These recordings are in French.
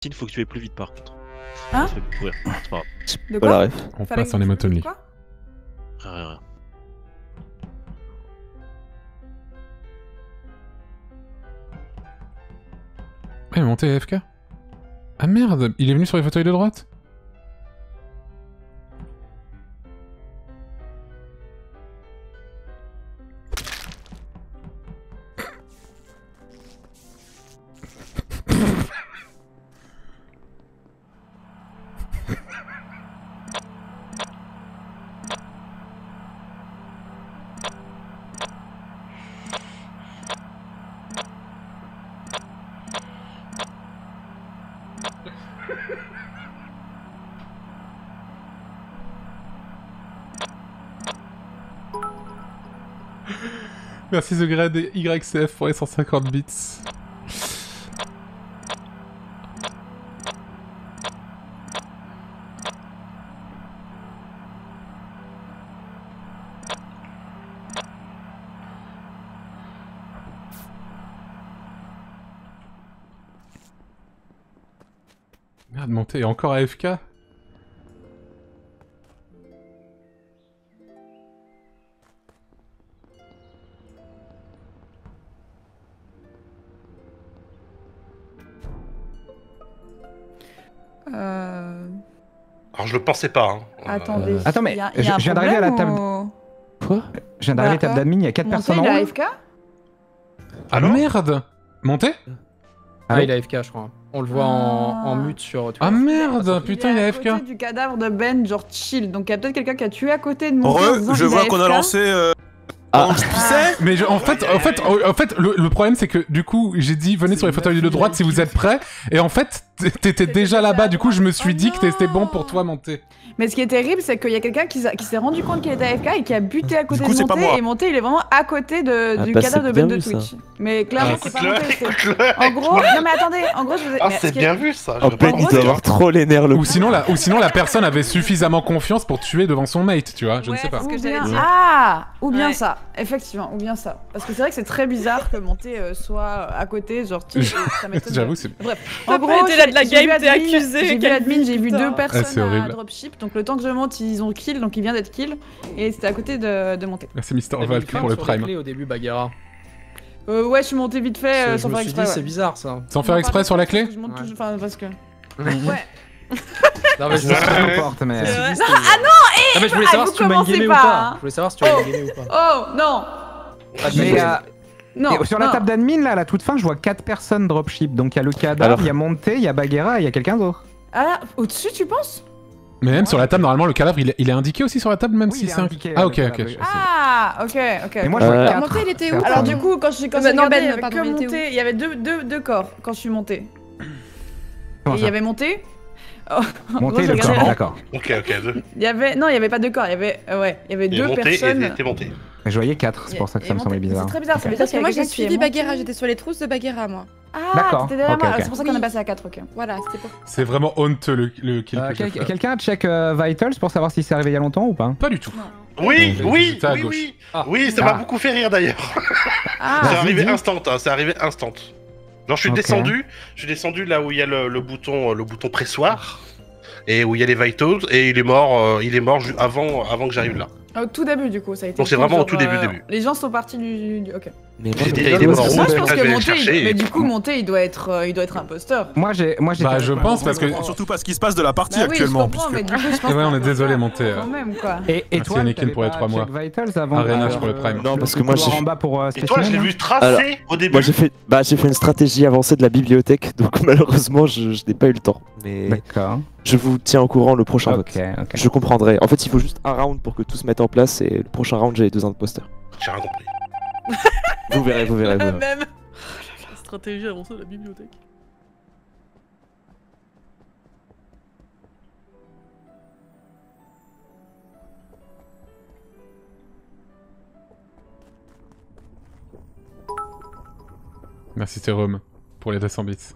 il faut que tu ailles plus vite par contre. Hein? Ça fait courir. C'est pas grave. De Voilà, quoi? ref. On Fallait passe en que- emote only. quoi? Rien. Ah, il est monté AFK. Ah merde, il est venu sur les fauteuils de droite. Merci The Grade et YCF pour les 150 bits. Merde, monté encore AFK. Alors je le pensais pas. Hein. Attendez. Attends, mais y a je un viens d'arriver à la problème table. ou- Quoi? Je viens d'arriver à la table Bah, d'admin, il y a 4 Monté, personnes en il est haut. AFK? Ah Alors merde. Monté? Ah Ah, oui. il est AFK, je crois. On le voit en mute sur Twitter. Ah merde, putain, il est à AFK. côté du cadavre de Ben, genre chill. Donc il y a peut-être quelqu'un qui a tué à côté de mon Re, je vois qu'on a lancé. Ah. On se pissait. Mais en fait, le problème c'est que du coup, j'ai dit venez sur les fauteuils de droite si vous êtes prêts. Et en fait, t'étais déjà là-bas. Du coup, je me suis dit que c'était bon pour toi monter. Mais ce qui est terrible, c'est qu'il y a quelqu'un qui s'est rendu compte qu'il était AFK et qui a buté à côté coup, de c'est pas Monté. moi. Et Monté, il est vraiment à côté du bah, cadavre de c'est Ben bien de vu, Twitch. Mais clairement, c'est pas Écoute-le, Monté. c'est- écoute-le. En gros, non mais attendez, en gros, je vous ai... Ah, mais c'est ce qui est- bien vu ça. Oh, je Ben, vais il pas doit mentir. avoir trop les nerfs, le Ou sinon la personne avait suffisamment confiance pour tuer devant son mate, tu vois. Je ne Ouais, sais pas. c'est ce que Ou j'allais bien- dire. Ah, ou bien Ouais. ça, effectivement, ou bien ça. Parce que c'est vrai que c'est très bizarre que Monté soit à côté, genre, tu sais, ça m'étonne. J'avoue, c'est. Bref, T'as pas été là de la j'ai game, vu t'es admin, accusé, J'ai vu quelle admin, j'ai vu putain. deux Ah, c'est personnes à horrible. dropship, donc le temps que je monte, ils ont kill, donc il vient d'être kill, et c'était à côté de Monté. Merci Mister T'as mis une Valkyrie femme pour le sur les prime. clés au début, Bagheera. Ouais, je suis monté vite fait, Je sans me faire suis exprès. dit, c'est Ouais. bizarre ça. Sans faire exprès sur la clé. Je monte Ouais. toujours, enfin, parce que. Non, Je mais je sais voulais pas savoir. n'importe, mais. Ah, mais je voulais savoir vous si tu m'as commencez gamé ou pas, pas. hein. Je voulais savoir si tu m'as gamé ou pas. Oh, non! Mais Non! et sur la non. table d'admin, là, à la toute fin, je vois 4 personnes dropship. Donc il y a le cadavre, Alors. il y a Monté, il y a Bagheera et il y a quelqu'un d'autre. Ah, au-dessus, tu penses? Mais même sur la table, normalement, le cadavre, il est indiqué aussi sur la table, même Oui, si il est c'est un. indiqué, Ah, le ok, cadavre, ok. oui. Ah, ok. Et moi, je vois Euh, 4. Monté, il était où, Alors du coup, quand j'ai non, regardé, Ben, il y avait pardon, que il était monté, il y avait deux corps quand je suis montée. Comment Et il y ça avait monté. Oh, en Monté gros, le je regardais- corps, d'accord. Ok, deux. Il y avait non, il y avait pas deux corps, il y avait il y avait Et deux monté, personnes. et t'es monté. Mais je voyais 4, c'est pour ça que Et ça me monté. semblait bizarre. C'est très bizarre, ça veut dire Parce qu'il que y a moi j'ai quelqu'un qui est suivi monté. Bagheera, j'étais sur les trousses de Bagheera moi. Ah, D'accord, t'étais derrière ok, moi, ok. c'est pour ça qu'on est passé à 4, ok. Voilà, c'était pour. C'est vraiment honteux le kill que j'ai fait. Quelqu'un check Vitals pour savoir si c'est arrivé il y a longtemps ou pas? Pas du tout. Oui, Donc, oui, j'étais à oui, gauche. oui. Ah. Oui, ça m'a beaucoup fait rire d'ailleurs. C'est Ah, Vas-y, arrivé dis. instant, hein, c'est arrivé instant. Genre je Ok. suis descendu là où il y a le bouton pressoir et où il y a les vitals et il est mort avant que j'arrive là. au tout début du coup, ça a été. Donc, c'est cool, vraiment au genre, tout début. Les gens sont partis ok. Mais moi, J'étais- je- il est mort Moi où, je pense je vais que le monté, chercher. mais du coup monté, il doit être imposteur. Moi j'ai. Bah, je pense parce que. Surtout pas ce qui se passe de la partie Bah oui, je actuellement. comprends, puisque- mais du coup je pense. Ouais, on est que- désolé, monté. Quand même quoi. Et Merci, toi, Anakin, t'avais pour les pas 3 mois. check Vitals avant Arénage pour le prime. Non, parce que moi, couloir j'ai- en bas pour Et toi, je l'ai spécimen, vu tracer au début. Moi j'ai fait une stratégie avancée de la bibliothèque, donc malheureusement je n'ai pas eu le temps. Mais D'accord. je vous tiens au courant le prochain vote. Ok. Je comprendrai. En fait, il faut juste un round pour que tout se mette en place et le prochain round, j'ai les 2 imposteurs. J'ai rien compris. Vous verrez, vous verrez. Vous verrez. Même. La stratégie avancée de la bibliothèque. Merci Thérum pour les 200 bits.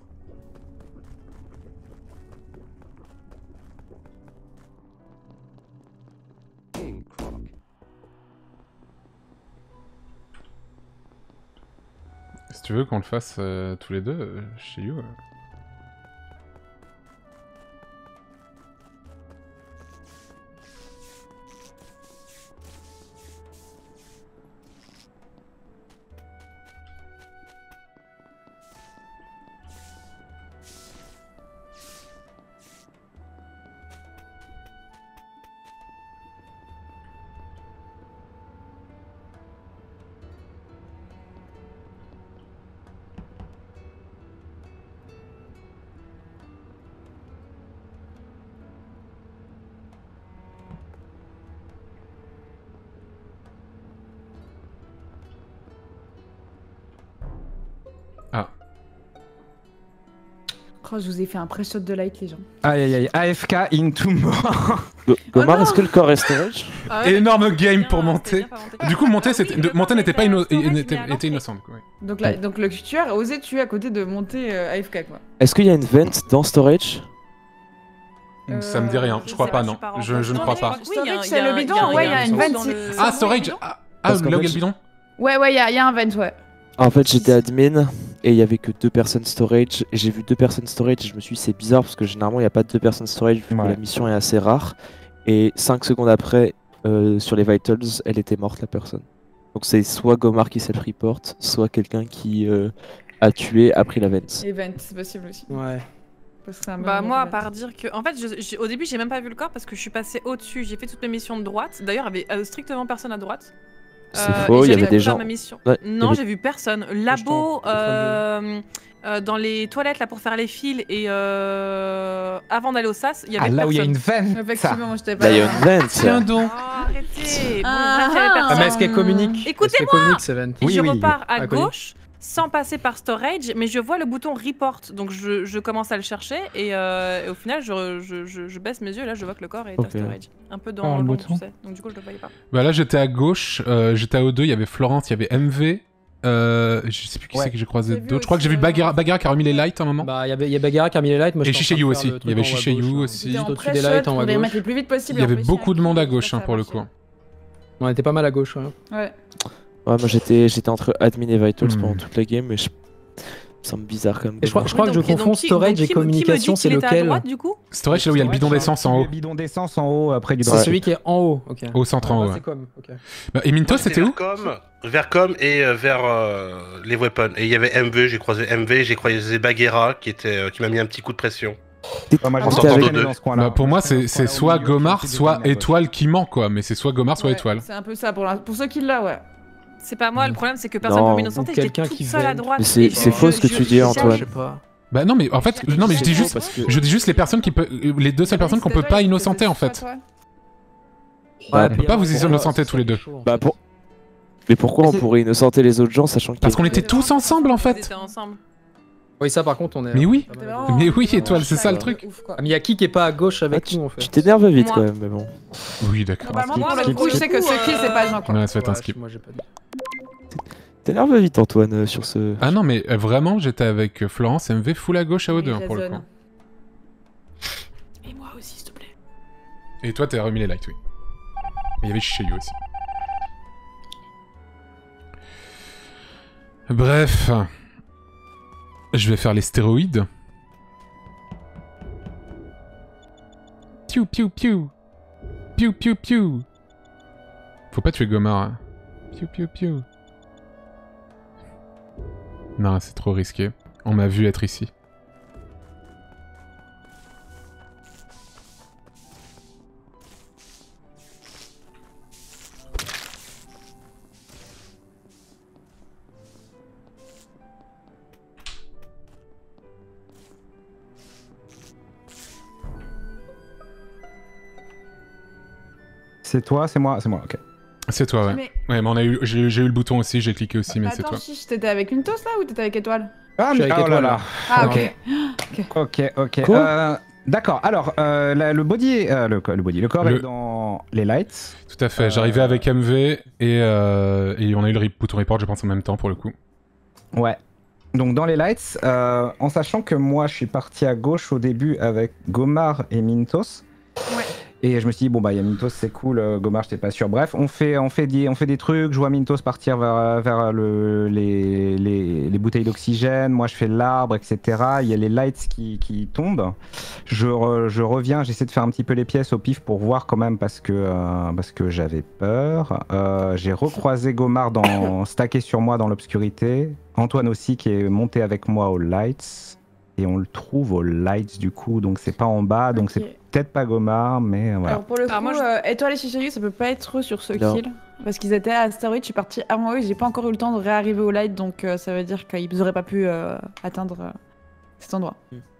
Si tu veux qu'on le fasse tous les deux, chez You. Oh, je vous ai fait un pré-shot de light, les gens. Aïe aïe aïe, AFK into mort. Gomar, non. est-ce que le corps est storage? Énorme game pour monter. Du coup, monter n'était pas était innocent. Du coup, ouais. Donc le tueur a osé tuer à côté de monter AFK, quoi. Est-ce qu'il y a une vent dans storage? Ça me dit rien, je crois pas, non. Je ne crois pas. Storage, c'est le bidon, ouais, il y a une vent. Ah, storage. Ah, Parce qu'en là où fait, il y a le bidon. Ouais, il y a un vent, ouais. En fait, j'étais admin et il y avait que 2 personnes storage. Et j'ai vu 2 personnes storage et je me suis dit, c'est bizarre parce que généralement, il n'y a pas de 2 personnes storage vu que la mission est assez rare. Et 5 secondes après, sur les vitals, elle était morte, la personne. Donc c'est soit Gomar qui self-report, soit quelqu'un qui a tué, a pris la vent. Et vent, c'est possible aussi. Ouais. Bah moi à part dire que en fait au début j'ai même pas vu le corps parce que je suis passée au-dessus, j'ai fait toutes mes missions de droite. D'ailleurs il y avait strictement personne à droite. C'est faux, il y avait des gens. Ouais, non, j'ai vu personne. Labo dans les toilettes là pour faire les fils et avant d'aller au SAS, il y avait personne. Là où il y a une veine. Effectivement, j'étais pas là. Il y a une vent. Tiens donc. Oh, arrêtez. Bon, bref, il y avait personne. Ah, mais est-ce qu'elle communique? Écoutez-moi. Oui, je repars à connu. gauche sans passer par storage, mais je vois le bouton report, donc je commence à le chercher et au final je baisse mes yeux et là je vois que le corps est à storage, un peu dans le bouton, tu sais. Donc du coup je le voyais pas. Bah là j'étais à gauche, j'étais à O2, il y avait Florence, il y avait MV, je sais plus qui c'est que j'ai croisé d'autres. Je crois que j'ai vu Bagheera qui a remis les lights à un moment. Bah il y a Bagheera qui a mis les lights, moi et Shishayu aussi, il y avait Shishayu aussi. Au-dessus des lights en haut à gauche. Le plus vite possible. Il y avait beaucoup de monde à gauche pour le coup. On était pas mal à gauche. Ouais. Ouais, moi j'étais entre admin et vitals pendant toute la game, mais ça me semble bizarre quand même. Et je crois que je confonds storage et communication, c'est lequel? Storage, c'est là où il y a le bidon d'essence en haut. Le bidon d'essence en haut, après du C'est celui qui est en haut, ok. Au centre en haut. C'est comme, ok. Et Mintos, c'était où? Vers Com et vers les weapons. Et il y avait MV, j'ai croisé MV, j'ai croisé Bagheera qui m'a mis un petit coup de pression. Moi, En sortant de deux. dans ce coin-là. Bah, pour moi, c'est soit Gomar, soit Étoile qui ment, quoi. Mais c'est soit Gomar, soit Étoile. C'est un peu ça pour ceux qui l'ont, ouais. C'est pas moi, le problème c'est que personne ne peut m'innocenter, j'étais toute seule à droite. C'est faux ce que tu dis, Antoine. Bah non, mais en fait, non, mais je dis juste les personnes qui peuvent, les 2 seules personnes qu'on peut pas innocenter en fait. Bah, on peut pas vous innocenter tous les 2. Bah mais pourquoi on pourrait innocenter les autres gens sachant qu'il y a... Parce qu'on était tous ensemble en On fait. était ensemble. Oui, ça par contre, on est. Mais oui, vraiment- mais oui, Étoile, c'est ça le truc. Ah, mais il y a qui est pas à gauche avec nous en fait? Tu t'énerves vite Moi. quand même, mais bon. Oui, d'accord. Normalement, pour le coup, je sais que ce kill, c'est pas Jean, quoi. Ouais, ça va être un skip. Moi j'ai pas dit. T'énerves vite, Antoine, sur ce... Ah non, mais vraiment, j'étais avec Florence MV full à gauche à O2 hein, pour le coup. Et moi aussi, s'il te plaît. Et toi, t'as remis les lights, oui. Et il y avait Shishayu aussi. Bref. Je vais faire les stéroïdes. Piou piou piou. Piou piou piou. Faut pas tuer Gomar. Hein. Piou piou piou. Non, c'est trop risqué. On m'a vu être ici. C'est toi, c'est moi, ok. C'est toi, ouais. Ouais, mais j'ai eu le bouton aussi, j'ai cliqué aussi, mais c'est toi. Attends, Chiche, t'étais avec une toast là ou t'étais avec Étoile? Ah, Je suis avec Étoile, là. Ah, ok. Ok. Quoi D'accord, alors, le body, le corps est dans les lights. Tout à fait, j'arrivais avec MV et on a eu le bouton report, je pense, en même temps pour le coup. Ouais. Donc dans les lights, en sachant que moi je suis parti à gauche au début avec Gomar et Mintos. Ouais. Et je me suis dit, bon bah il y a Mintos, c'est cool, Gomar, j'étais pas sûr. Bref, on fait des trucs, je vois Mintos partir vers les bouteilles d'oxygène, moi je fais l'arbre, etc. Il y a les lights qui tombent. Je reviens, j'essaie de faire un petit peu les pièces au pif pour voir quand même parce que j'avais peur. J'ai recroisé Gomar stacké sur moi dans l'obscurité. Antoine aussi qui est monté avec moi aux lights. Et on le trouve aux lights du coup, donc c'est pas en bas, donc c'est peut-être pas Gomar, mais voilà. Alors pour le coup, Étoile et Shishayu, ça peut pas être eux sur ce Non. kill. Parce qu'ils étaient à Asteroid, je suis partie avant eux, j'ai pas encore eu le temps de réarriver au light, donc ça veut dire qu'ils auraient pas pu atteindre cet endroit.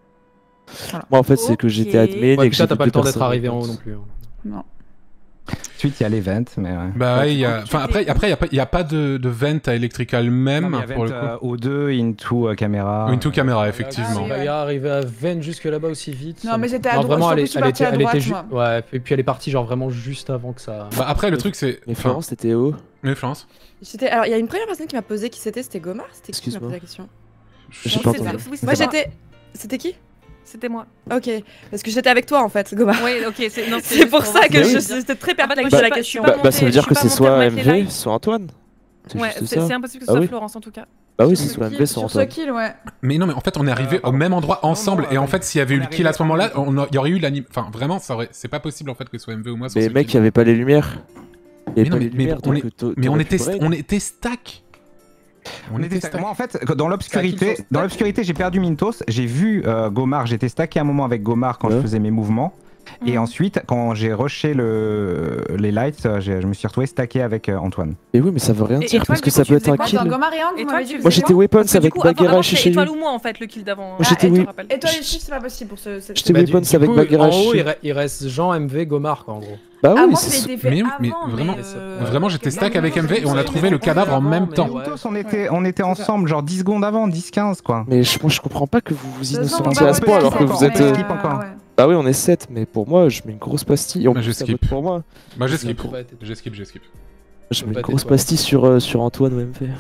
Voilà. Moi en fait c'est que j'étais admin Ouais, et que ça j'ai t'as vu pas le 2 temps d'être personnes. arrivé en haut non plus. Non. Ensuite, il y a les vents, mais... Bah ouais, enfin, après, il n'y a pas de vent à Electrical même, non, pour le coup. O2, into caméra. Into caméra, effectivement. Il est arrivé à Ven jusque là-bas aussi vite. Non, mais c'était à non, droite. vraiment, elle était juste. Ouais, et puis elle est partie genre vraiment juste avant que ça. Bah après, le truc c'est. Mais Florence, t'étais où? Mais Florence. Alors, il y a une première personne qui m'a posé qui c'était Gomar? C'était qui qui m'a posé la question? J'ai pas entendu. Moi j'étais. C'était qui? C'était moi. Ok, parce que j'étais avec toi en fait, Gomar. Oui, ok, c'est pour ça que j'étais très perplexe de la question. Bah ça veut dire que c'est soit MV, soit Antoine. Ouais, c'est impossible que ce soit Florence en tout cas. Bah oui, c'est soit MV, soit Antoine. Kill, ouais. Mais non, mais en fait, on est arrivé au même endroit ensemble, et en fait, s'il y avait eu le kill à ce moment-là, il y aurait eu l'anime. Enfin, vraiment, c'est pas possible en fait que ce soit MV ou moi. Mais mec, il y avait pas les lumières. Mais on était stack. Moi en fait, dans l'obscurité, j'ai perdu Mintos. J'ai vu Gomar, j'étais stacké un moment avec Gomar quand je faisais mes mouvements. Et ensuite, quand j'ai rushé les lights, je me suis retrouvé stacké avec Antoine. Et oui, mais ça veut rien dire parce que ça peut être un kill. Moi j'étais weapons avec Bagheera et Chicheyu. Étoile ou moi en fait le kill d'avant. Étoile et Chicheyu, c'est pas possible pour ce. J'étais weapons avec Bagheera et Chicheyu. En haut, il reste Jean, MV, Gomar quoi en gros. Bah oui, mais vraiment j'étais stack avec MV et on a trouvé le cadavre en même temps. On était ensemble genre 10 secondes avant, 10-15 quoi. Mais je comprends pas que vous vous innocentiez à ce point alors que vous êtes... Bah oui, on est 7, mais pour moi, je mets une grosse pastille. Bah je skip. Pour moi. Bah je skip. Je mets une grosse pastille sur Antoine ou MV.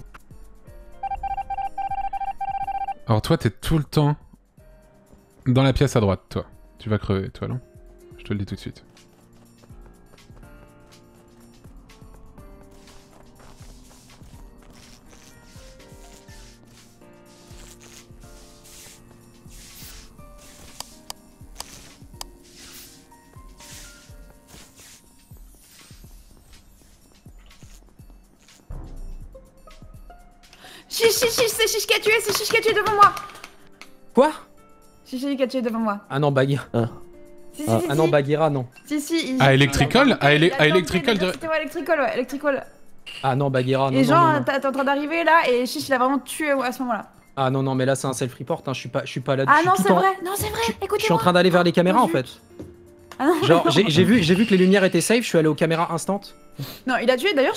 Alors toi, t'es tout le temps dans la pièce à droite, toi. Tu vas crever, toi, non? Je te le dis tout de suite. C'est Chiche qui a tué, devant moi. Quoi? Chiche qui a tué devant moi. Ah non, Bagheera. Ah non, Bagheera, non. Si. À Electrical? À Electrical C'était Electrical, ouais, Electrical. Ah non, Bagheera, non. Et genre, t'es en train d'arriver là et Chiche il a vraiment tué à ce moment-là. Ah non, mais là c'est un self-report, hein. Je suis pas là. Ah non, c'est vrai, écoutez-moi. Je suis en train d'aller vers les caméras en fait. Ah non, genre, j'ai vu que les lumières étaient safe, je suis allé aux caméras instant. Non, il a tué, d'ailleurs,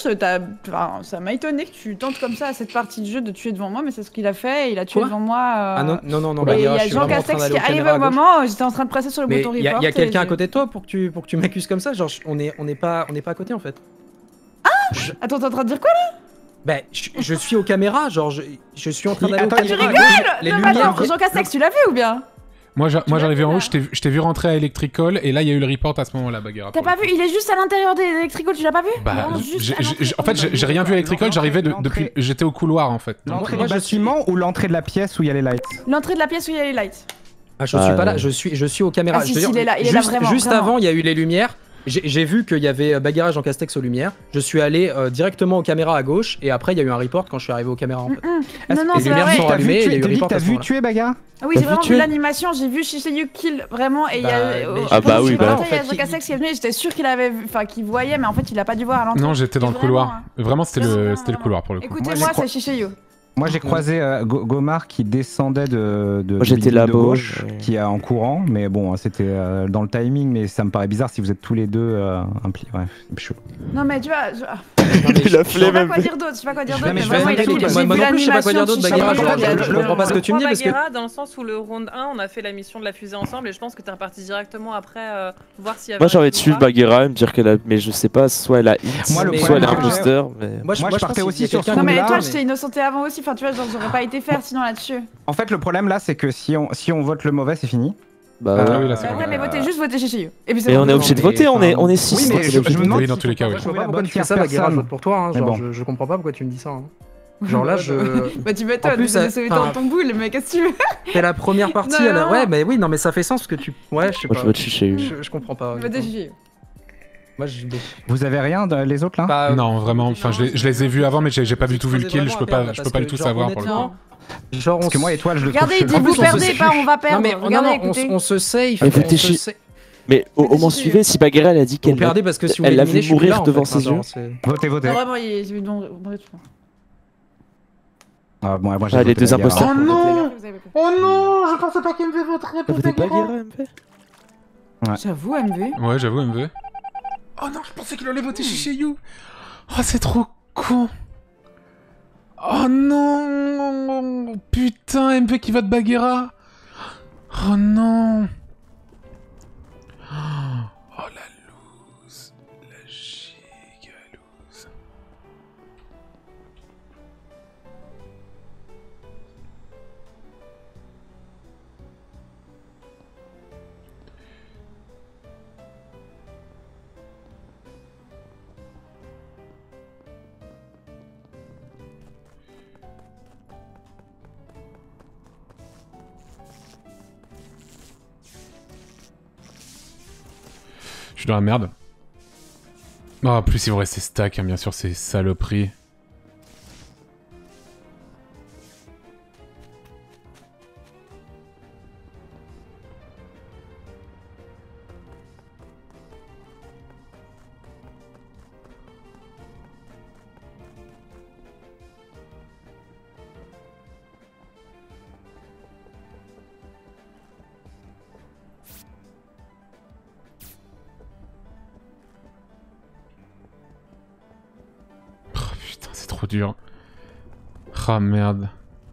ça m'a étonné que tu tentes comme ça à cette partie du jeu de tuer devant moi, mais c'est ce qu'il a fait, il a tué devant moi. Ah non, et il y a Jean Castex qui est arrivé au moment où j'étais en train de presser sur le bouton report. Il y a quelqu'un à côté de toi pour que tu m'accuses comme ça, genre on est pas à côté en fait. Ah Attends, t'es en train de dire quoi là? Bah, je suis aux caméras, genre je suis en train d'aller aux caméras. Tu rigoles? Les non, lumières. Attends, Jean Castex, tu l'as vu ou bien? Moi j'arrivais en haut, je t'ai vu rentrer à Electrical et là il y a eu le report à ce moment-là, Bagheera. T'as pas vu? Il est juste à l'intérieur d'Electrical, tu l'as pas vu? Bah, en fait j'ai rien vu à Electrical, j'arrivais depuis... J'étais au couloir en fait. L'entrée du bâtiment ou l'entrée de la pièce où il y a les lights? L'entrée de la pièce où il y a les lights. Ah je suis pas là, je suis aux caméras. Ah si, il est là vraiment. Juste avant il y a eu les lumières. J'ai vu qu'il y avait Bagheera et Jean Castex aux lumières. Je suis allé directement aux caméras à gauche et après il y a eu un report quand je suis arrivé aux caméras en fait. Non, les lumières sont allumées et il y a eu un report. T'as vu tuer Bagheera? Ah oui, j'ai vraiment vu l'animation, j'ai vu Chicheyu kill vraiment et il y a. Ah bah oui, bah. Il y a Jean Castex qui est venu, j'étais sûr qu'il avait vu, enfin qu'il voyait, mais en fait il a pas dû voir à l'entrée. Non, j'étais dans le couloir. Vraiment, c'était le couloir pour le coup. Écoutez-moi, c'est Chicheyu. Moi j'ai croisé Gomar qui descendait de moi j'étais là-bas gauche, qui est en courant, mais bon c'était dans le timing, mais ça me paraît bizarre si vous êtes tous les deux impliqués. Bref, c'est chaud. Non mais tu vois, il a flemmé. Je sais pas quoi dire d'autre, mais vraiment il a moi non plus je sais pas quoi dire d'autre, Bagheera, je comprends pas ce que tu me dis parce que... Bagheera, dans le sens où le round 1 on a fait la mission de la fusée ensemble et je pense que t'es reparti directement après voir s'il y avait... Moi j'ai envie de suivre Bagheera et me dire qu'elle a... Mais je sais pas, soit elle a hit, soit elle est imposteur, mais... Moi je partais aussi sur ce non mais toi j'étais innocenté avant aussi, enfin tu vois genre j'aurais pas été faire sinon là-dessus. En fait le problème là c'est que si on vote le mauvais c'est fini. Bah oui, là c'est bon. Mais votez chez eux. Et on est obligé de voter, on est 6. Oui mais je me demande dans tous les cas oui. Je vois pas pourquoi tu fais ça Bagheera, je vote pour toi, genre je comprends pas pourquoi tu me dis ça. Genre là, Bah tu m'étonnes, tu es sauvé dans ton boule, mais qu'est-ce que tu veux? C'est la première partie, ouais, mais oui, non, mais ça fait sens parce que tu. Ouais, je sais pas. Moi je vote Chicheyu. Je comprends pas. Moi, vous avez rien les autres là? Non, vraiment, enfin je les ai vus avant, mais j'ai pas du tout vu le kill, je peux pas le tout savoir pour le coup. Genre, parce que moi, Étoile, je le trouve. Regardez, il dit vous perdez pas, on va perdre. Regardez, on se save. Mais au moins suivez, si Bagheera elle a dit qu'elle l'a vu mourir devant ses yeux. Votez. Vraiment, j'ai vu mourir. Ah bon, moi j'ai les deux imposteurs. Oh non! Oh non! Je pensais pas qu'MV voterait pour Bagheera, MV. J'avoue, MV. Ouais, j'avoue, MV. Oh non, je pensais qu'il allait voter Shishayu. Oh, c'est trop con. Oh non. Putain, MP qui vote Bagheera. Oh non. Oh la loose. La giga loose. Je suis dans la merde. Oh, en plus, ils vont rester stack, hein, bien sûr, c'est saloperie. Trop dur. Ah merde.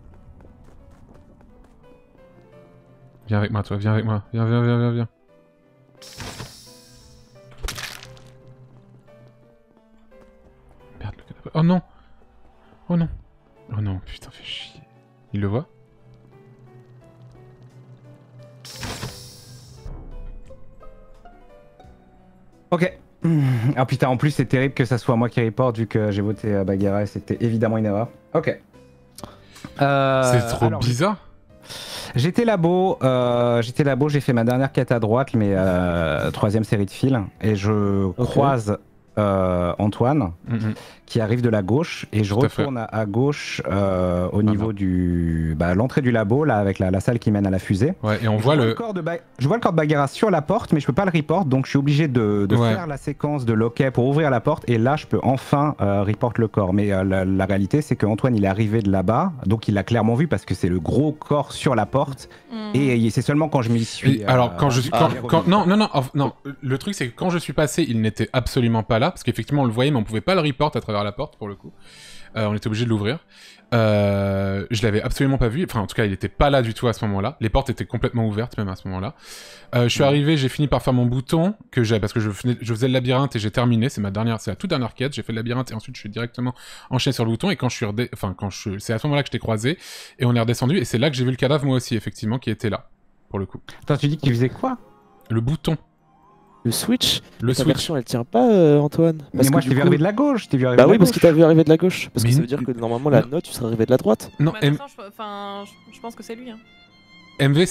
Viens avec moi toi, viens avec moi. Viens. Merde, le canapé. Oh non. Oh non. Oh non, putain, fais chier. Il le voit? Ok. Ah putain, en plus c'est terrible que ça soit moi qui reporte vu que j'ai voté Bagheera et c'était évidemment une erreur. Ok. C'est trop bizarre. J'étais labo, j'ai fait ma dernière quête à droite, mais 3ème série de fil, et je croise Antoine qui arrive de la gauche, et je retourne à gauche au niveau du l'entrée du labo là avec la salle qui mène à la fusée. Ouais, et on voit le corps de Bagheera sur la porte, mais je peux pas le report, donc je suis obligé de faire la séquence de loquet pour ouvrir la porte, et là je peux enfin report le corps. Mais la réalité c'est que Antoine il est arrivé de là-bas, donc il l'a clairement vu parce que c'est le gros corps sur la porte, et c'est seulement quand je m'y suis. Alors non, le truc c'est que quand je suis passé, il n'était absolument pas là, parce qu'effectivement on le voyait, mais on pouvait pas le report à travers la porte pour le coup. On était obligé de l'ouvrir. Je l'avais absolument pas vu. Enfin, en tout cas, il était pas là du tout à ce moment-là. Les portes étaient complètement ouvertes même à ce moment-là. Je suis arrivé, j'ai fini par faire mon bouton que j'ai parce que je faisais le labyrinthe et j'ai terminé. C'est la toute dernière quête. J'ai fait le labyrinthe et ensuite je suis directement enchaîné sur le bouton. Et quand c'est à ce moment-là que je t'ai croisé et on est redescendu et c'est là que j'ai vu le cadavre moi aussi effectivement qui était là pour le coup. Attends, tu dis que tu faisais quoi? Le bouton. Le switch. Le Ta switch. version elle tient pas, Antoine. Mais moi je t'ai vu arriver de la gauche. Bah oui, parce qu'il t'a vu arriver de la gauche. Parce que ça veut dire que normalement la note tu serais arrivé de la droite. Non, je pense que c'est lui. Hein. MV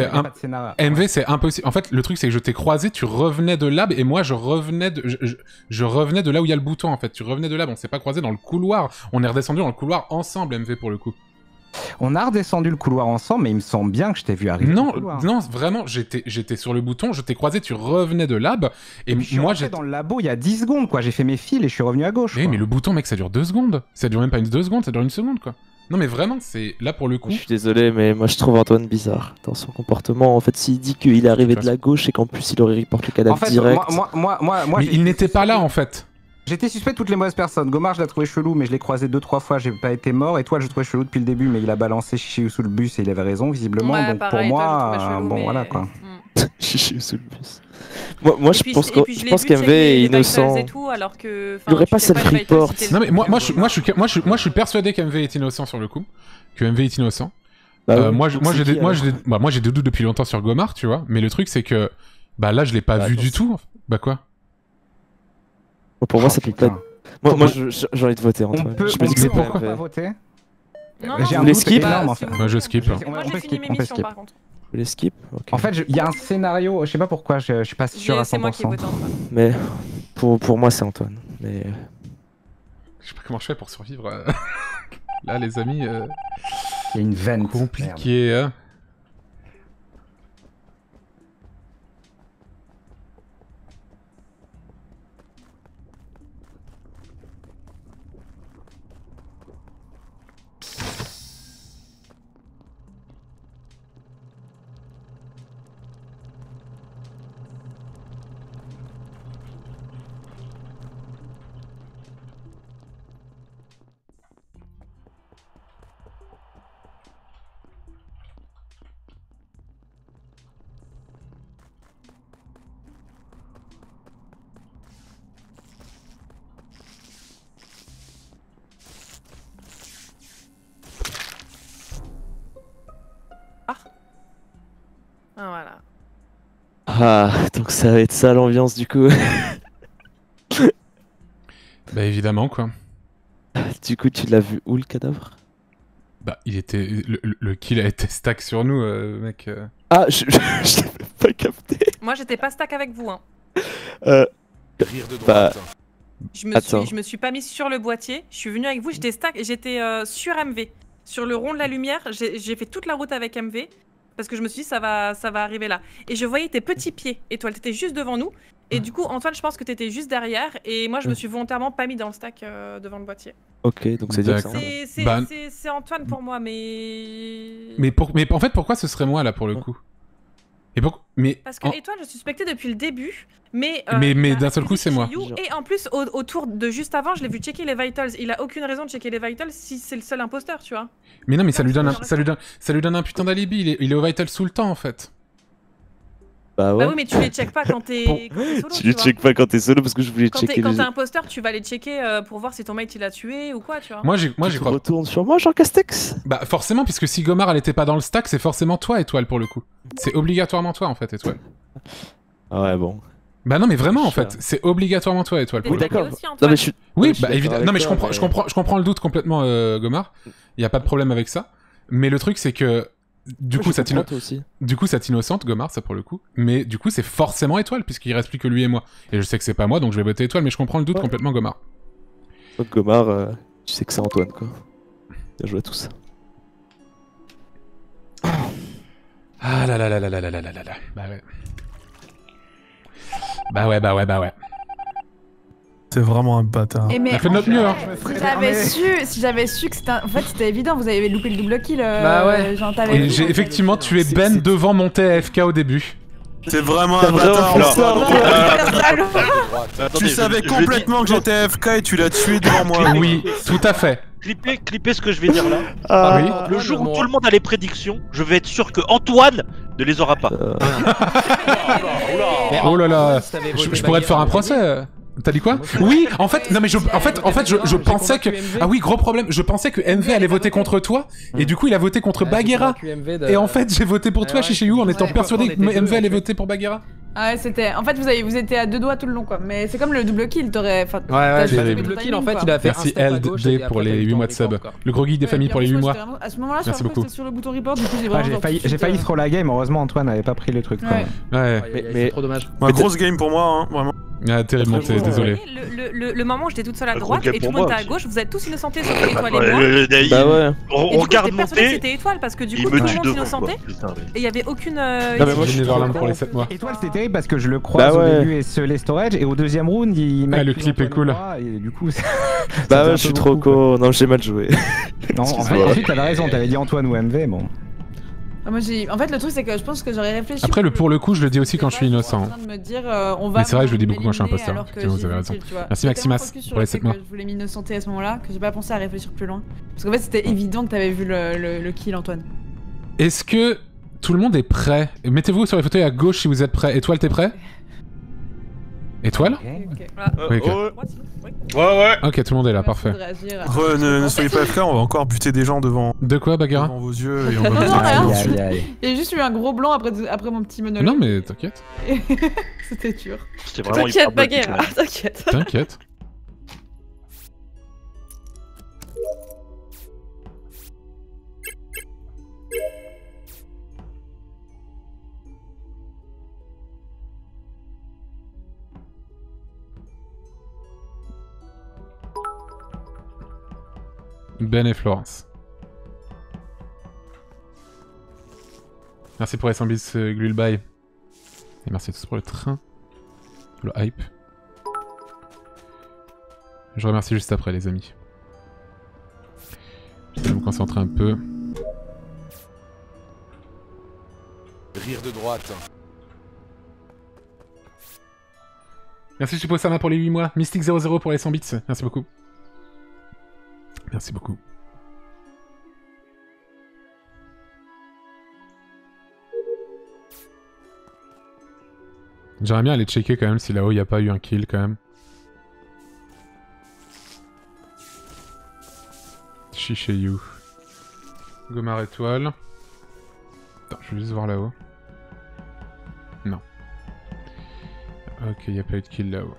c'est impossible. En fait, le truc c'est que je t'ai croisé, tu revenais de lab et moi je revenais de là où il y a le bouton en fait. Tu revenais de lab, on s'est pas croisé dans le couloir. On est redescendu dans le couloir ensemble, MV pour le coup. On a redescendu le couloir ensemble, mais il me semble bien que je t'ai vu arriver. Non, vraiment, j'étais sur le bouton, je t'ai croisé, tu revenais de lab, et moi j'étais dans le labo il y a 10 secondes, quoi. J'ai fait mes fils et je suis revenu à gauche. Mais le bouton, mec, ça dure 2 secondes. Ça dure même pas 2 secondes, ça dure 1 seconde, quoi. Non, mais vraiment, c'est là pour le coup. Je suis désolé, mais moi je trouve Antoine bizarre dans son comportement. En fait, s'il dit qu'il est arrivé de la gauche et qu'en plus il aurait reporté le cadavre direct. Moi, il n'était pas là en fait. J'étais suspect de toutes les mauvaises personnes. Gomar, je l'ai trouvé chelou, mais je l'ai croisé 2-3 fois, j'ai pas été mort. Et toi, je le trouvais chelou depuis le début, mais il a balancé Chichi sous le bus et il avait raison, visiblement. Ouais, donc pareil, pour toi, moi, je le trouvais chelou, mais... voilà quoi. Chichi sous le bus. Moi je pense qu'MV est innocent. Et tout, alors que, il aurait pas self-report. Non, mais moi je suis persuadé qu'MV est innocent sur le coup. Que MV est innocent. Moi j'ai des doutes depuis longtemps sur Gomar, tu vois. Mais le truc, c'est que. Bah là, je l'ai pas vu du tout. Bah quoi? Pour moi, ça peut pas. Moi, j'ai envie de voter, Antoine. Je me dis que pourquoi pas voter? J'ai un skip. Moi, je skip. Moi, j'ai fini mes missions, par contre. Vous les skip? En fait, il y a un scénario, je sais pas pourquoi, je suis pas sûr à 100%. C'est moi qui vote Antoine. Mais pour moi, c'est Antoine. Mais... Je sais pas comment je fais pour survivre. Là, les amis. Il y a une veine. Compliqué, hein. Ah, donc ça va être ça l'ambiance du coup. Bah évidemment quoi. Du coup, tu l'as vu où le cadavre? Bah il était... Le kill a été stack sur nous, mec. Ah, je l'avais pas capté. Moi, j'étais pas stack avec vous. Hein. Rire de droite. Je me suis pas mis sur le boîtier. Je suis venu avec vous. J'étais stack. J'étais sur MV, sur le rond de la lumière. J'ai fait toute la route avec MV parce que je me suis dit ça va arriver là. Et je voyais tes petits pieds. Étoile, t'étais juste devant nous. Et du coup, Antoine, je pense que t'étais juste derrière. Et moi, je me suis volontairement pas mis dans le stack devant le boîtier. Ok, donc c'est dire ça. C'est Antoine pour moi, mais. Mais en fait, pourquoi ce serait moi là pour le coup? Parce que Étoile, je suspectais depuis le début, mais d'un seul coup, c'est moi. Et en plus, au tour de juste avant, je l'ai vu checker les vitals. Il a aucune raison de checker les vitals si c'est le seul imposteur, tu vois. Mais non, mais ça lui donne un putain d'alibi. Il est au vital sous le temps en fait. Bah ouais. Bah oui, mais tu les checkes pas quand t'es solo. Tu les checkes pas quand t'es solo parce que je voulais checker. Quand t'es imposteur, tu vas les checker pour voir si ton mate il a tué ou quoi, tu vois. Moi j'y crois. Retourne sur moi, Jean Castex. Bah forcément, puisque si Gomard elle était pas dans le stack, c'est forcément toi, Étoile, pour le coup. C'est obligatoirement toi en fait, Étoile. Ah ouais, bon. Bah non, mais vraiment en fait, c'est obligatoirement toi, Étoile. Oui, d'accord. Non, mais oui, bah évidemment. Non, mais je comprends le doute complètement, Gomard. Y a pas de problème avec ça. Mais le truc, c'est que. Du coup, ça t'innocente, Gomard, ça pour le coup. Mais du coup, c'est forcément Étoile, puisqu'il reste plus que lui et moi. Et je sais que c'est pas moi, donc je vais voter Étoile, mais je comprends le doute complètement, Gomard. Donc Gomard, tu sais que c'est Antoine, quoi. Bien joué à tous. Ah là là là là là là là là là. Bah ouais. C'est vraiment un bâtard. Et mais on a fait de notre mieux, hein. Si j'avais su que c'était en fait c'était évident, vous avez loupé le double kill. Bah ouais. Et j'ai effectivement tué Ben devant mon TFK au début. C'est vraiment un bâtard. Tu savais complètement que j'étais AFK et tu l'as tué devant moi. Oui, tout à fait. Clippez ce que je vais dire là. Oui. Le jour où tout le monde a les prédictions, je vais être sûr que Antoine ne les aura pas. Oh là là, je pourrais te faire un procès. T'as dit quoi? Oui, en fait, non mais je pensais que... Ah oui, gros problème, je pensais que MV allait voter contre toi, et du coup il a voté contre Bagheera. Et en fait j'ai voté pour toi, Chicheyu, en étant persuadé que MV allait voter pour Bagheera. Ah ouais, c'était... En fait, vous étiez à deux doigts tout le long, quoi. Mais c'est comme le double kill, t'aurais... Ouais, le double kill, en fait, il a fait Merci LD pour les 8 mois de sub. Le gros geek des familles pour les 8 mois. À ce moment-là, merci beaucoup. sur le bouton report, du coup, j'ai vraiment... J'ai failli throw la game, heureusement Antoine n'avait pas pris le truc. Ouais. C'est trop dommage. Grosse game pour moi, hein, vraiment. Ah, terriblement, désolé. Le moment où j'étais toute seule à droite et tout le monde était à gauche, vous êtes tous innocentés sauf Étoile et moi. Bah ouais. On regarde monter. C'était Étoile parce que du coup tout le monde s'innocentait et il y avait aucune. Non mais moi je suis Neverland pour les 7 mois. Étoile c'était terrible parce que je le croise au début et les storage et au deuxième round il m'a. Le clip est cool. Et du coup. Bah ouais, je suis trop con. Non, j'ai mal joué. Non, en fait t'avais raison, t'avais dit Antoine ou MV, bon. Moi, en fait, le truc, c'est que je pense que j'aurais réfléchi. Après, pour le coup, je le dis aussi quand je suis innocent. Mais c'est vrai, je le dis beaucoup quand je suis imposteur. Vous avez raison. Merci Maximas pour les 7 mois. Je voulais m'innocenter à ce moment-là, que j'ai pas pensé à réfléchir plus loin. Parce qu'en fait, c'était évident que t'avais vu le kill, Antoine. Est-ce que tout le monde est prêt? Mettez-vous sur les fauteuils à gauche si vous êtes prêt. Étoile, t'es prêt? Étoile? Ouais. Ok, tout le monde est là, parfait. Ne soyez pas FK, on va encore buter des gens devant. De quoi, Bagheera? Devant vos yeux et on va ensuite. Il y a juste eu un gros blanc après mon petit monologue. Non, mais t'inquiète. C'était dur. T'inquiète, Bagheera, t'inquiète. T'inquiète. Ben et Florence. Merci pour les 100 bits Glulby. Et merci à tous pour le train. Le hype. Je remercie juste après les amis. Je vais me concentrer un peu. Rire de droite. Merci Chuposama pour les 8 mois. Mystic00 pour les 100 bits. Merci beaucoup. Merci beaucoup. J'aimerais bien aller checker quand même si là-haut il n'y a pas eu un kill quand même. Chicheyu. Gomard étoile. Attends, je vais juste voir là-haut. Non. Ok, y a pas eu de kill là-haut.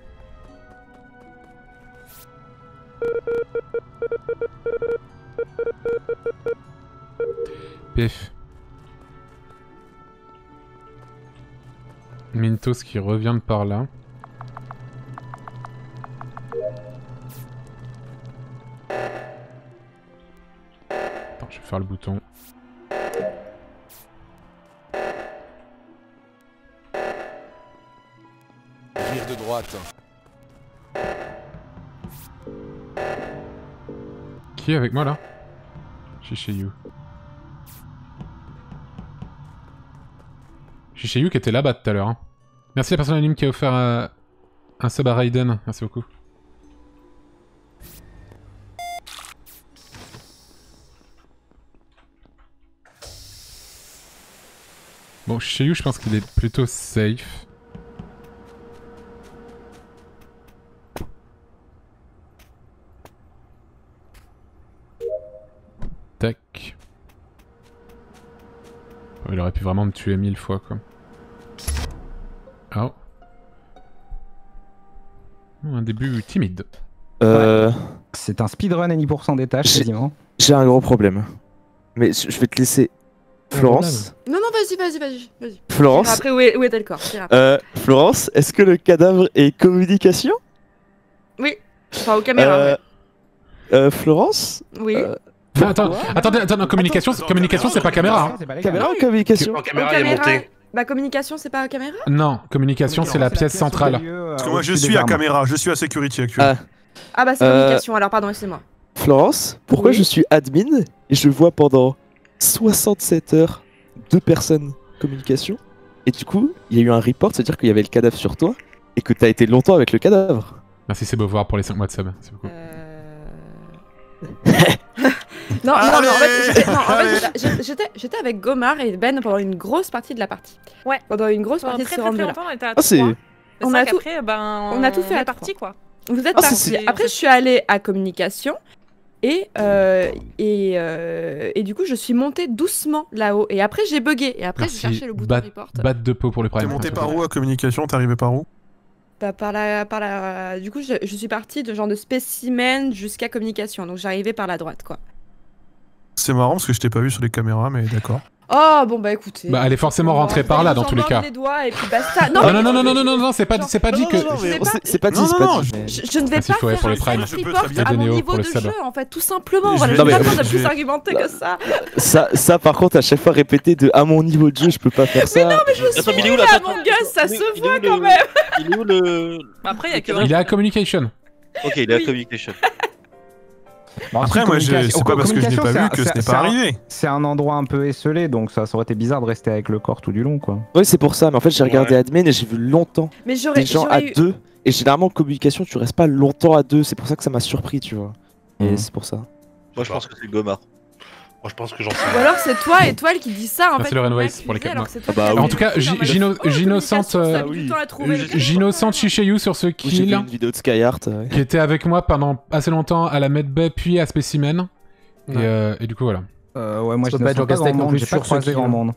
Pif. Mintos qui revient de par là. Attends, je vais faire le bouton. Rire de droite. Qui est avec moi là? Shishayu. Shishayu qui était là-bas tout à l'heure. Hein. Merci à la personne anonyme qui a offert un sub à Raiden. Merci beaucoup. Bon, Shishayu, je pense qu'il est plutôt safe. Tac. Il aurait pu vraiment me tuer 1000 fois quoi. Oh. Un début timide. C'est un speedrun à 10% des tâches quasiment. J'ai un gros problème. Mais je vais te laisser. Florence. Non, non, vas-y. Florence. Après, où est le corps? Florence, est-ce que le cadavre est communication? Oui. Enfin, aux caméras, Florence. Oui. Attendez, non, communication c'est pas caméra. Hein. Caméra ou communication? En caméra, il est monté. Bah, communication, c'est pas caméra? Non, communication c'est la pièce centrale. Parce que moi je suis à caméra, je suis à security actuellement. Ah bah, c'est communication, alors pardon, excusez-moi. Florence, pourquoi je suis admin et je vois pendant 67 heures 2 personnes communication et du coup il y a eu un report, c'est-à-dire qu'il y avait le cadavre sur toi et que t'as été longtemps avec le cadavre. Merci, c'est beau voir pour les 5 mois de sub. C'est beaucoup. Non, en fait, j'étais avec Gomar et Ben pendant une grosse partie de la partie. Ouais. Pendant une grosse partie de ce rendu là. On était à 3. On a tout, on a tout fait à partie quoi. Vous êtes partis. Après, je suis allée à communication et du coup, je suis montée doucement là-haut. Et après, j'ai bugué. Et après, j'ai cherché le bouton report. Batte de peau pour le prime. T'es monté par où à communication? T'es arrivé par où? Bah, par la... Du coup, je suis partie de genre de spécimen jusqu'à communication. Donc, j'arrivais par la droite, quoi. C'est marrant parce que je t'ai pas vu sur les caméras, mais d'accord. Oh, bon, bah écoutez. Bah, elle est forcément rentrée par là dans tous les cas. Les doigts et puis basta. Non, c'est pas dit que. C'est pas dit, je ne vais pas faire pour le prime. report à mon niveau de jeu, en fait, tout simplement. Voilà, je n'ai pas besoin de plus argumenter que ça. Ça, par contre, à chaque fois répéter de à mon niveau de jeu, je peux pas faire ça. Mais non, mais je suis nulle à mon gosse, ça se voit quand même. Il est où le... Après, il y a que... Il est à communication. Ok, il est à communication. Bon, après, moi, c'est pas parce que je n'ai pas vu que ce n'est pas arrivé. C'est un endroit un peu esselé, donc ça aurait été bizarre de rester avec le corps tout du long, quoi. Oui, c'est pour ça, mais en fait, j'ai regardé admin et j'ai vu longtemps des gens à 2. Et généralement, communication, tu restes pas longtemps à 2. C'est pour ça que ça m'a surpris, tu vois. Et c'est pour ça. Moi, je pense que c'est Gomar. Moi, je pense que j'en sais. Ou alors, c'est toi, Étoile, qui dit ça, en fait. C'est le Renways pour les 4 mois. En tout cas, j'innocente Shishayu sur ce kill. J'ai vu une vidéo de Skyheart. Qui était avec moi pendant assez longtemps à la Medbay puis à Specimen. Et du coup, voilà. Ouais, moi, je ne sais pas grand monde, j'ai pas croisé grand monde.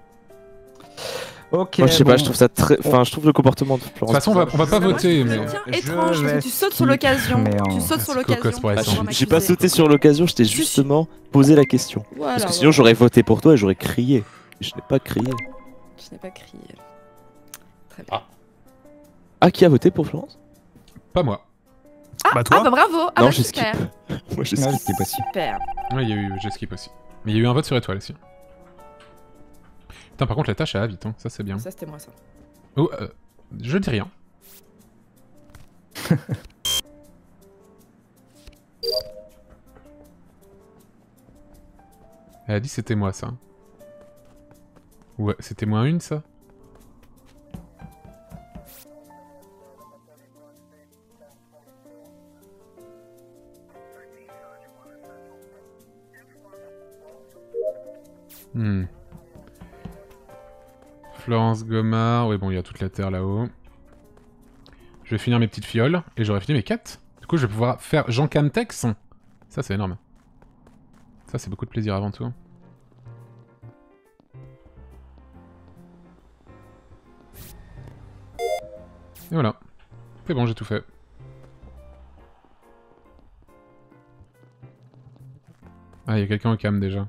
Ok. Moi, je sais pas, je trouve ça très. Enfin, je trouve le comportement de Florence. De toute façon, on va pas voter. Mais... étrange, parce que tu sautes sur l'occasion. Tu sautes sur l'occasion. J'ai pas sauté sur l'occasion, je t'ai justement posé la question. Parce que sinon, j'aurais voté pour toi et j'aurais crié. Je n'ai pas crié. Je n'ai pas crié. Très bien. Ah, qui a voté pour Florence? Pas moi. Bah, toi? Ah, bah bravo. Ah, non, bah j'ai super. Moi, j'ai skip aussi. Super. Ouais, il y a eu J-skip aussi. Mais il y a eu un vote sur Étoile aussi. Putain, par contre, la tâche, elle va vite, hein. Ça c'est bien. Ça, c'était moi, ça. Oh, je dis rien. Elle a dit c'était moi, ça. Ouais, c'était moins une, ça. Florence Gomar, oui bon il y a toute la terre là-haut. Je vais finir mes petites fioles et j'aurai fini mes 4. Du coup je vais pouvoir faire Jean Camtex. Ça c'est énorme. Ça c'est beaucoup de plaisir avant tout. Et voilà. C'est bon, j'ai tout fait. Ah, il y a quelqu'un au cam déjà.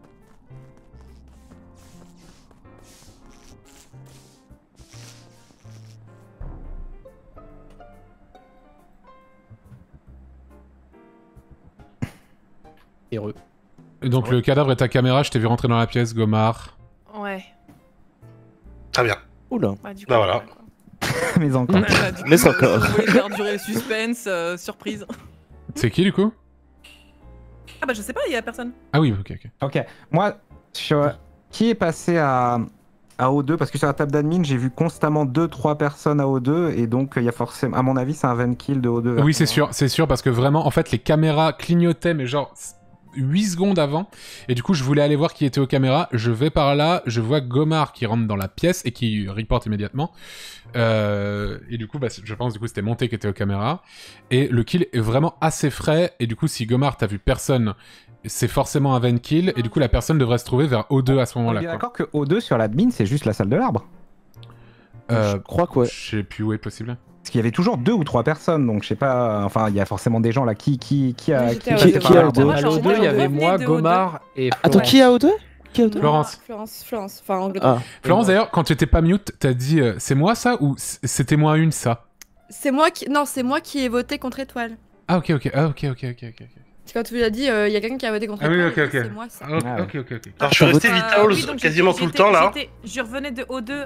Heureux. Et donc le cadavre est à caméra, je t'ai vu rentrer dans la pièce, Gomard. Ouais. Très bien. Oula. Du coup, Bah voilà. Mais encore. Mais encore. Vous voulez faire durer le suspense, surprise. C'est qui du coup? Ah bah je sais pas, il y a personne. Ah oui, ok. Ok, moi, qui est passé à O2? Parce que sur la table d'admin, j'ai vu constamment 2-3 personnes à O2, et donc il y a forcément, à mon avis, c'est un van kill de O2. Oui, c'est sûr, parce que vraiment, en fait, les caméras clignotaient, mais genre 8 secondes avant, et du coup, je voulais aller voir qui était aux caméras. Je vais par là, je vois Gomard qui rentre dans la pièce et qui reporte immédiatement. Et du coup, bah, je pense que c'était Monté qui était aux caméras. Et le kill est vraiment assez frais, et du coup, si Gomard t'as vu personne, c'est forcément un van kill, et du coup, la personne devrait se trouver vers O2 à ce On est moment-là. bien d'accord que O2 sur l'admin, c'est juste la salle de l'arbre. Je crois que ouais. Je sais plus où est possible. Parce qu'il y avait toujours 2 ou 3 personnes, donc je sais pas. Enfin, il y a forcément des gens là qui a. J'étais qui à passé O2. par là. À l'O2, il y avait moi, Gomard et Florence. Attends, qui a O2? Qui a O2? Florence. Florence. Enfin, Angleterre. Ah. Florence, d'ailleurs, quand tu étais pas mute, t'as dit c'est moi ça ou c'était moi une ça? C'est moi qui. Non, c'est moi qui ai voté contre Étoile. Ah, ok. C'est quand tu lui as dit, il y a quelqu'un qui a voté contre Ah oui, Étoile. ok. C'est moi ça. Ok. Alors je suis resté Vitals donc quasiment tout le temps là. Je revenais de O2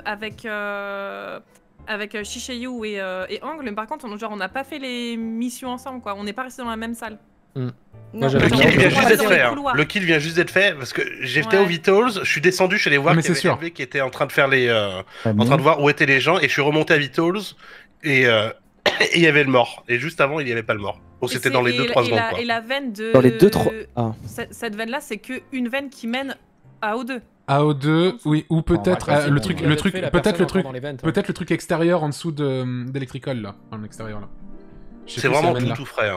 avec Shishayu et Angle, mais par contre, on n'a pas fait les missions ensemble, quoi. On n'est pas resté dans la même salle. Moi, Le j'avais kill vient juste d'être dans fait. les Hein. couloirs. Le kill vient juste d'être fait parce que j'étais Ouais. au Vitals, je suis descendu chez les voir mais qui c'est avaient sûr. élevé, qui étaient en train de faire les, en train de voir où étaient les gens, et je suis remonté à Vitals et il y avait le mort. Et juste avant, il n'y avait pas le mort. Donc c'était dans les 2-3 secondes. Quoi. Et la veine de. Dans les 2-3. Ah. Cette veine-là, c'est qu'une veine qui mène à O2. AO2, oui, ou peut-être Bon, le truc, peut-être peut-être le truc extérieur en dessous d'électricole là, en extérieur là. Je sais C'est plus vraiment si elle mène tout frais. Hein.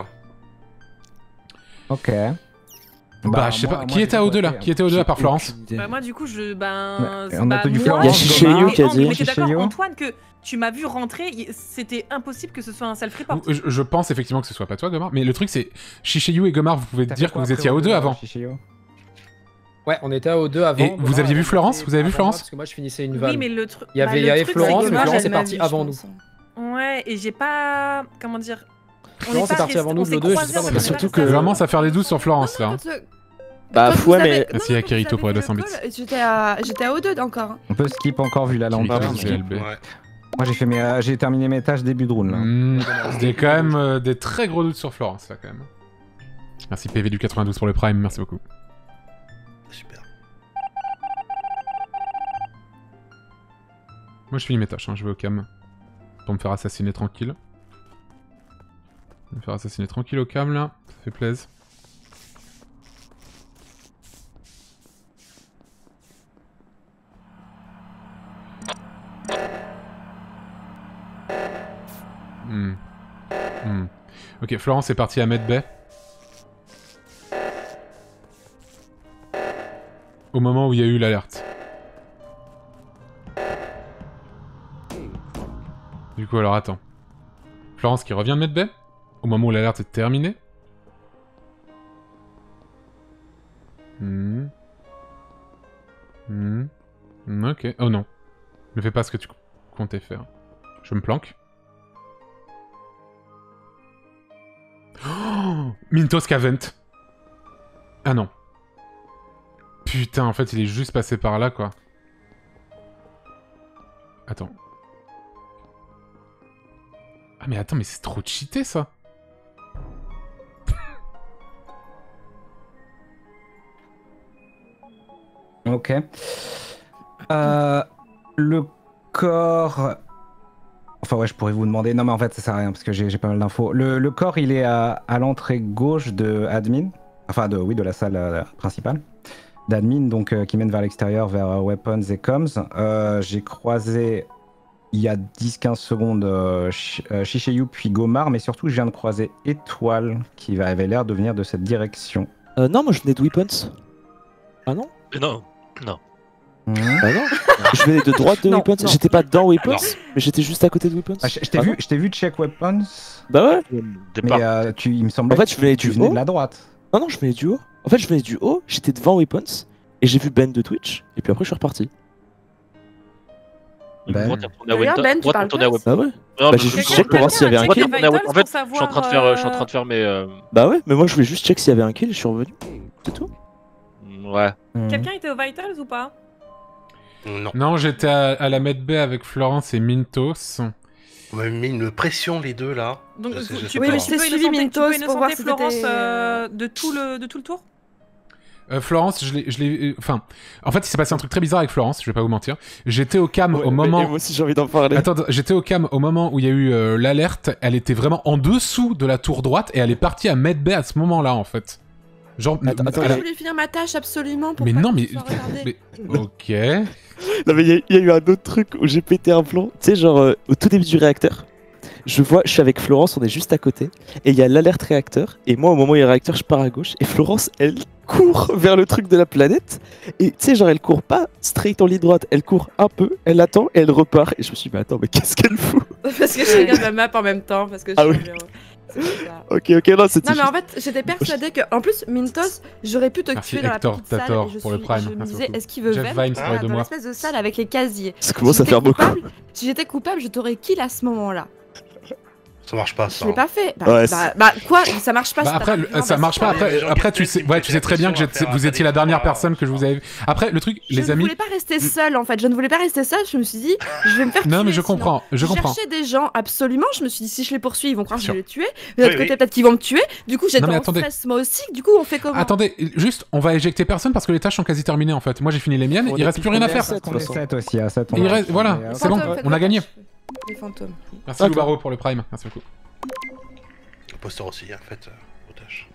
Ok. Bah, je sais pas. Qui était à O2 là? Qui était à O2 à part Florence? Bah, moi, du coup, on a tenu moi, Florence, Il y a Shishayu qui a dit. Mais t'es d'accord, Shishayu. Antoine, que tu m'as vu rentrer, c'était impossible que ce soit un self-report. Je pense effectivement que ce soit pas toi, Gomard. Mais le truc c'est, Shishayu et Gomard, vous pouvez dire que vous étiez à O2 avant. Ouais, on était à O2 avant. Et vous aviez vu Florence? Vous avez vu Florence? Parce que moi, je finissais une vanne. Oui, mais le truc. Il y avait Florence, mais Florence est partie avant nous. Ouais, et j'ai pas. Comment dire? Florence est partie avant nous de l'O2, je sais pas, Mais surtout que vraiment ça fait les 12 sur Florence là. Bah, ouais, mais. Merci à Kirito pour la 200 bits. J'étais à O2 encore. On peut skip encore vu la lampe. GLB. Moi j'ai terminé mes tâches début de round là. C'était quand même des très gros doutes sur Florence là quand même. Merci PV du 92 pour le prime, merci beaucoup. Super. Moi je finis mes tâches, hein. Je vais au cam pour me faire assassiner tranquille. Je vais me faire assassiner tranquille au cam là, ça fait plaisir. Ok, Florence est partie à Medbay. Au moment où il y a eu l'alerte. Du coup, alors attends. Florence qui revient de Medbay au moment où l'alerte est terminée. Ok. Oh non. Ne fais pas ce que tu comptais faire. Je me planque. Oh, Mintos Cavent. Ah non. Putain, en fait, il est juste passé par là, quoi. Attends. Ah mais attends, mais c'est trop cheaté, ça. Ok. Le corps... Enfin ouais, je pourrais vous demander... Non mais en fait ça sert à rien parce que j'ai pas mal d'infos. Le corps il est à l'entrée gauche de admin. Enfin de la salle principale d'admin, donc qui mène vers l'extérieur, vers weapons et comms. J'ai croisé il y a 10-15 secondes Shishayu puis Gomard, mais surtout je viens de croiser Étoile qui avait l'air de venir de cette direction. Non, moi je venais de Weapons. Ah non? Non, non. Bah non, je venais de droite de Non, Weapons. non. J'étais pas dans Weapons, Non. mais j'étais juste à côté de Weapons. Ah, je t'ai vu check weapons. Bah ouais. Départ. Mais il me semblait En fait, que je venais tu du venais haut. de la droite. Non, non, je venais du haut. En fait, je venais du haut, j'étais devant Weapons, et j'ai vu Ben de Twitch, et puis après, je suis reparti. Ben. Moi, t'es retourné à D'ailleurs, Wellington. Ben, tu Moi, t'es parles retourné à pas Wellington. Bah ouais. Non, Bah, mais j'ai je- juste check pour voir s'il y avait un Moi, kill. t'es retourné à Wellington. En fait, Pour je suis en savoir, train de faire mes. Bah ouais, mais moi, je voulais juste check s'il y avait un kill, et je suis revenu. C'est tout. Ouais. Quelqu'un était au Vitals ou pas? Non. Non, j'étais à la Med Bay avec Florence et Mintos. On m'a mis une pression les deux là. Donc, Je sais tu pas. peux, mais tu je t'ai peux suivi, innocenter- Mintos, tu peux pour voir innocenter si Florence t'étais- de tout le tour? Florence, enfin, en fait, il s'est passé un truc très bizarre avec Florence, je vais pas vous mentir. J'étais au cam au moment. Moi aussi, j'ai envie d'en parler. Attends, j'étais au cam au moment où il y a eu l'alerte. Elle était vraiment en dessous de la tour droite et elle est partie à Med Bay à ce moment-là, en fait. Genre, Attends, elle Je a- voulais finir ma tâche absolument pour mais pas non, que mais, tu sois regardé. mais- ok. Non, mais il y a eu un autre truc où j'ai pété un plomb. Tu sais, genre, au tout début du réacteur, je suis avec Florence, on est juste à côté, et il y a l'alerte réacteur, et moi, au moment où il y a le réacteur, je pars à gauche, et Florence, elle court vers le truc de la planète, et tu sais, genre, elle court pas straight en ligne droite, elle court un peu, elle attend, et elle repart, et je me suis dit, mais attends, mais qu'est-ce qu'elle fout? Parce que je regarde la map en même temps, parce que je Ah suis oui. bien. C'est pour ça. Ok, non, c'était Non mais juste... en fait j'étais persuadée que en plus Mintos j'aurais pu te Merci, tuer dans la Hector, petite salle t'as tort et je, pour le suis- Prime, je me merci disais beaucoup. est-ce qu'il veut Jeff Ven Vines parlait de dans moi. l'espèce de salle avec les casiers. Ça commence à Si faire j'étais beaucoup. coupable- Si j'étais coupable je t'aurais kill à ce moment-là. Ça marche pas Je ça. l'ai pas fait. Ouais, Quoi ça marche pas. Bah si après, t'as pas- ça marche pas. Les gens Après, qui tu me sais très bien que pression à faire vous étiez la des dernière efforts, personne que je vous avais vu. Après, le truc, Je les ne amis. voulais pas rester seule en fait. Je ne voulais pas rester seule. Je me suis dit je vais me faire Non, tuer, mais je sinon. comprends, je comprends. cherchais des gens absolument. Je me suis dit si je les poursuis ils vont croire que je Sûr. vais les tuer. De l'autre Oui, côté oui. peut-être qu'ils vont me tuer. Du coup j'étais Non, mais en attendez. stress moi aussi. Du coup on fait comment? Attendez, juste, on va éjecter personne parce que les tâches sont quasi terminées en fait. Moi, j'ai fini les miennes. Il reste plus rien à faire. de toute On est façon. 7 aussi, à 7 Il reste, voilà, Mais, c'est bon, Fantômes, faites on a vos gagné. tâches. Les fantômes. Merci D'accord. Loubaro pour le Prime. Merci beaucoup. Imposteur aussi, hein, faites vos tâches.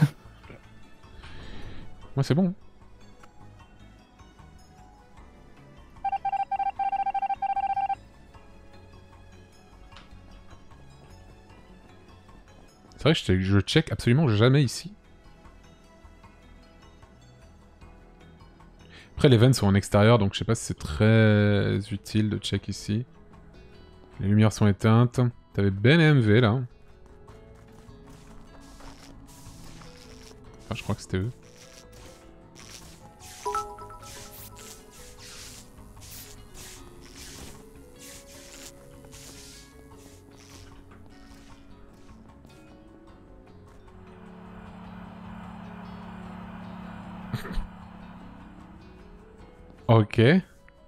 Moi, c'est bon. C'est vrai que je check absolument jamais ici. Après, les veines sont en extérieur, donc je sais pas si c'est très utile de check ici. Les lumières sont éteintes. T'avais Ben et MV là. Enfin, je crois que c'était eux. Ok.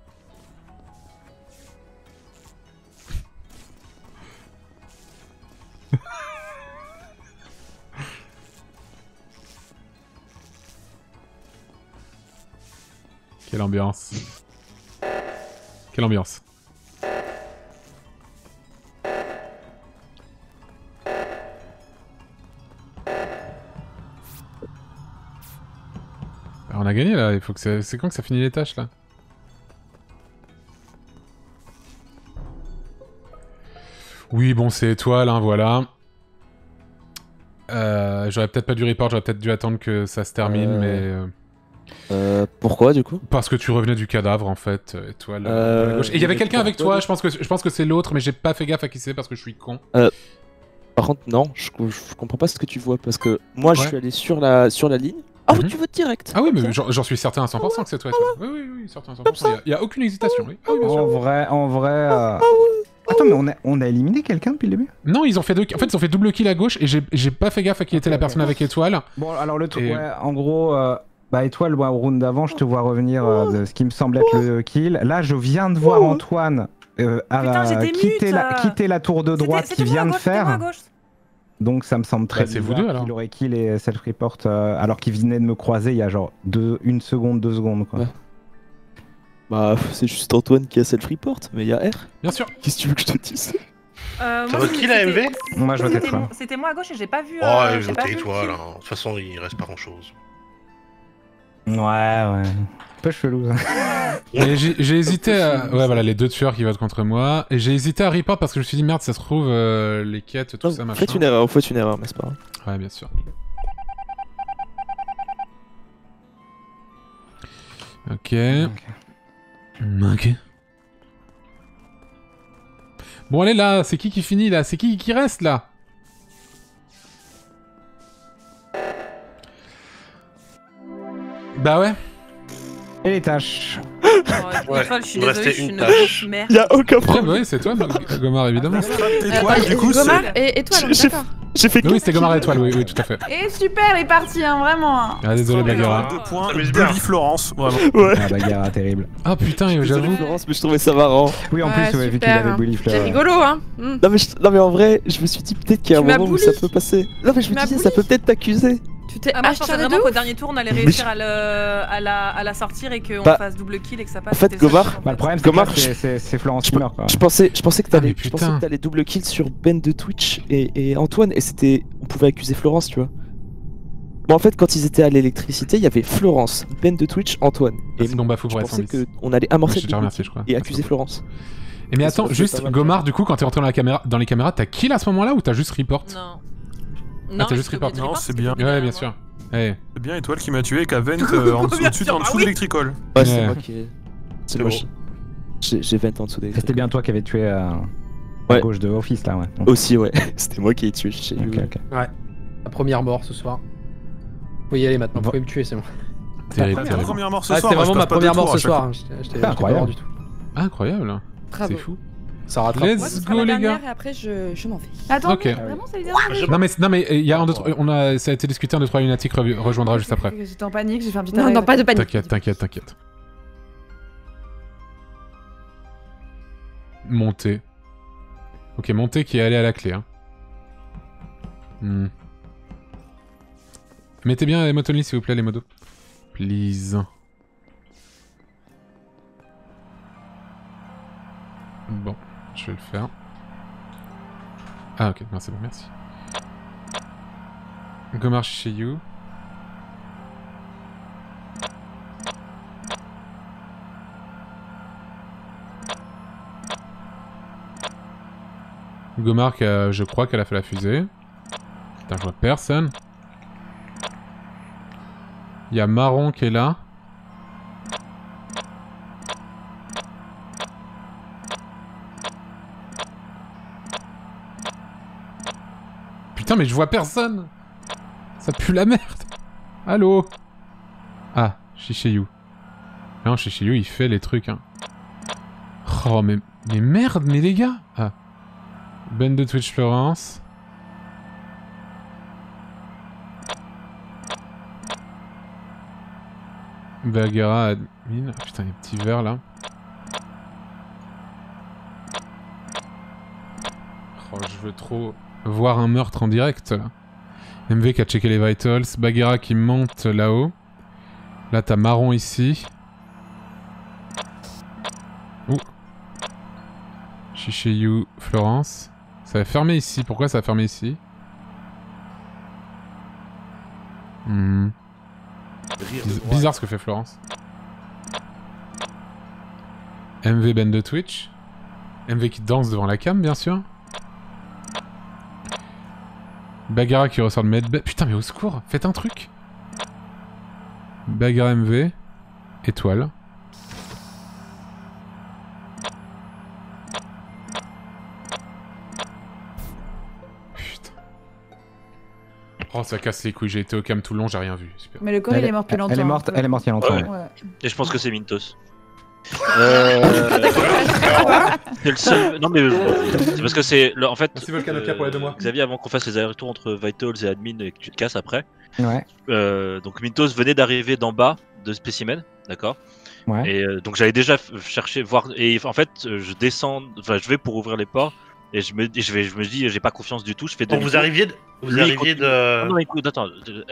Quelle ambiance. Quelle ambiance. On a gagné là, il faut que c'est quand que ça finit les tâches là? Oui, bon, c'est étoile, hein, voilà. J'aurais peut-être pas dû report, j'aurais peut-être dû attendre que ça se termine, mais... Pourquoi du coup? Parce que tu revenais du cadavre en fait, étoile à la gauche. Et il y avait quelqu'un avec toi, je pense que c'est l'autre, mais j'ai pas fait gaffe à qui c'est parce que je suis con. Par contre, non, je comprends pas ce que tu vois parce que moi je Ouais. suis allé sur la ligne. Ah, Mhm. tu votes direct. Ah oui, mais Ok. j'en suis certain à 100% que c'est toi. Oui, oui, oui, certain à 100%. Il y a aucune hésitation. Oui. Ah oui, bien sûr. En vrai. Attends, mais on a éliminé quelqu'un depuis le début? Non, ils ont fait ils ont fait double kill à gauche et j'ai pas fait gaffe à qui était la personne avec étoile. Bon, alors le truc, Et- ouais, en gros, bah étoile, moi, au round d'avant, je te vois revenir de ce qui me semble être le kill. Là, je viens de voir Antoine Putain, j'étais quitter la tour de droite C'était qu'il moi à vient de gauche, c'était moi à faire. gauche. Donc ça me semble très Bah, c'est bizarre vous deux, alors. qu'il aurait kill et self-report alors qu'il venait de me croiser il y a genre 1 seconde, 2 secondes quoi. Ouais. Bah, c'est juste Antoine qui a self-report, mais il y a R. Bien sûr. Qu'est-ce que tu veux que je te dise? Ça vote qui la MV? Moi je votais toi. C'était moi à gauche et j'ai pas vu. Oh, j'ai ils ont pas été vu le étoiles, kill. hein. De toute façon, il reste pas grand chose. Ouais. Un peu chelou ça. Et j'ai hésité à... Ouais, voilà, les deux tueurs qui votent contre moi. Et j'ai hésité à report parce que je me suis dit, merde, ça se trouve, les quêtes, tout ça, machin. Faites une erreur, mais c'est pas grave. Ouais, bien sûr. Ok. Ok. Bon, allez là, c'est qui finit là? C'est qui reste là? Bah ouais. Et les tâches. Étoile, je suis désolée, je suis une tâche. grosse merde. Y'a aucun Ouais, problème. bah oui, c'est toi, Gomard, évidemment. Étoile, du coup, Gomard c'est. et Étoile, on est d'accord. J'ai fait Oui, c'était Gomard étoile, oui, tout à fait. Et super, les parties, hein, vraiment. Ah, désolé, Bagheera. 2 points. Ça m'amuse bien. Bully Florence, vraiment. Ouais. Ah, Bagheera, terrible. Ah putain, Désolé, j'avoue. Florence, mais je trouvais ça marrant. Oui, en plus, ouais, vu qu'il super. avait bully C'est Fleur. rigolo, hein. Non mais en vrai, je me suis dit peut-être qu'il y a un Tu m'as moment où bully. ça peut passer. Non mais je Tu me m'as disais, bully. ça peut peut-être t'accuser. Tu t'es Ah, moi je pensais acharné de vraiment qu'au ouf. dernier tour on allait Mais réussir à la sortir et qu'on Bah, fasse double kill et que ça passe. en fait, c'était ça, Gomard- en fait. Bah, le problème, Gomard, c'est que c'est Florence je qui meurt, quoi. Je pensais que Ah, mais t'allais double kill sur Ben de Twitch et Antoine et on pouvait accuser Florence, tu vois. Bon en fait quand ils étaient à l'électricité, il y avait Florence, Ben de Twitch, Antoine. Et C'est Gomba Fou je pour pensais être qu'on allait amorcer J'ai le déjà double remercié, kill je crois. et accuser Florence. Et mais attends, Ça, c'est juste, pas mal. Gomard, du coup, quand t'es rentré dans les caméras, t'as kill à ce moment-là ou t'as juste report? Non. t'as juste report. Non, c'est bien. Ouais, bien sûr. Ouais. C'est bien Étoile qui m'a tué avec Avent en dessous sûr, de l'électricole. Ouais, c'est Ouais. moi qui. C'est C'est moi. bon. J'ai 20 ans en dessous des. C'était bien toi qui avais tué à Ouais. gauche de Office, là, ouais. Aussi ouais. C'était moi qui ai tué chez Ok, lui. ok. La première mort ce soir. Faut y aller maintenant, vous pouvez me tuer, c'est bon. Terrible, La terrible. première mort ce Ah, soir. c'était moi, je vraiment ma passe pas première deux mort tours ce à chaque soir. fois. J'étais Ah, incroyable. pas mort du tout. Incroyable. Bravo. C'est fou. Ça rattrape. Let's Moi, ce sera go, la les gars. dernière et après, je m'en vais. Attends, Ok. vraiment, ça veut dire Non mais il y a ça a été discuté, un 2 3 Lunatic rejoindra juste après. J'étais en panique, j'ai fait un petit Non, arrêt. non, pas de panique. T'inquiète. Montée. Ok, montée qui est allée à la clé. Hein. Mettez bien les motonlys s'il vous plaît, les modos. Please. Bon, je vais le faire. Ah ok, non, c'est bon, merci. Gomard chez you. Gomard, je crois qu'elle a fait la fusée. Putain, je vois personne. Il y a Marron qui est là. Putain, mais je vois personne. Ça pue la merde. Allô. Ah, Shishiyu. Non, Shishiyu, il fait les trucs, hein. Oh, mais merde, mais les gars. Ah. Ben de Twitch Florence. Bagheera admin. Ah, putain, il y a un petit verre là. Oh, je veux trop voir un meurtre en direct là. MV qui a checké les vitals. Bagheera qui monte là-haut. Là, t'as Marron ici. Ouh. Shishiyu Florence. Ça va fermer ici. Pourquoi ça va fermer ici? Bizarre ce que fait Florence. MV Ben de Twitch. MV qui danse devant la cam, bien sûr. Bagheera qui ressort de medbay. Putain, mais au secours, faites un truc. Bagheera MV. Étoile. Putain. Oh, ça casse les couilles, j'ai été au cam tout le long, j'ai rien vu. Super. Mais le corps, il est mort depuis longtemps. Elle est morte il y a longtemps. Ouais. Ouais. Et je pense que c'est Mintos. C'est le seul. Non mais c'est parce que c'est en fait. Merci Volcanopia pour les 2 mois. Xavier, avant qu'on fasse les allers-retours entre Vitals et Admin et que tu te casses après. Ouais. Donc Mintos venait d'arriver d'en bas de Specimen, d'accord. Ouais. Et donc j'allais déjà chercher voir et en fait je descends, enfin je vais pour ouvrir les portes et je me dis j'ai pas confiance du tout, je fais Donc vous arriviez de... Non, écoute, attends.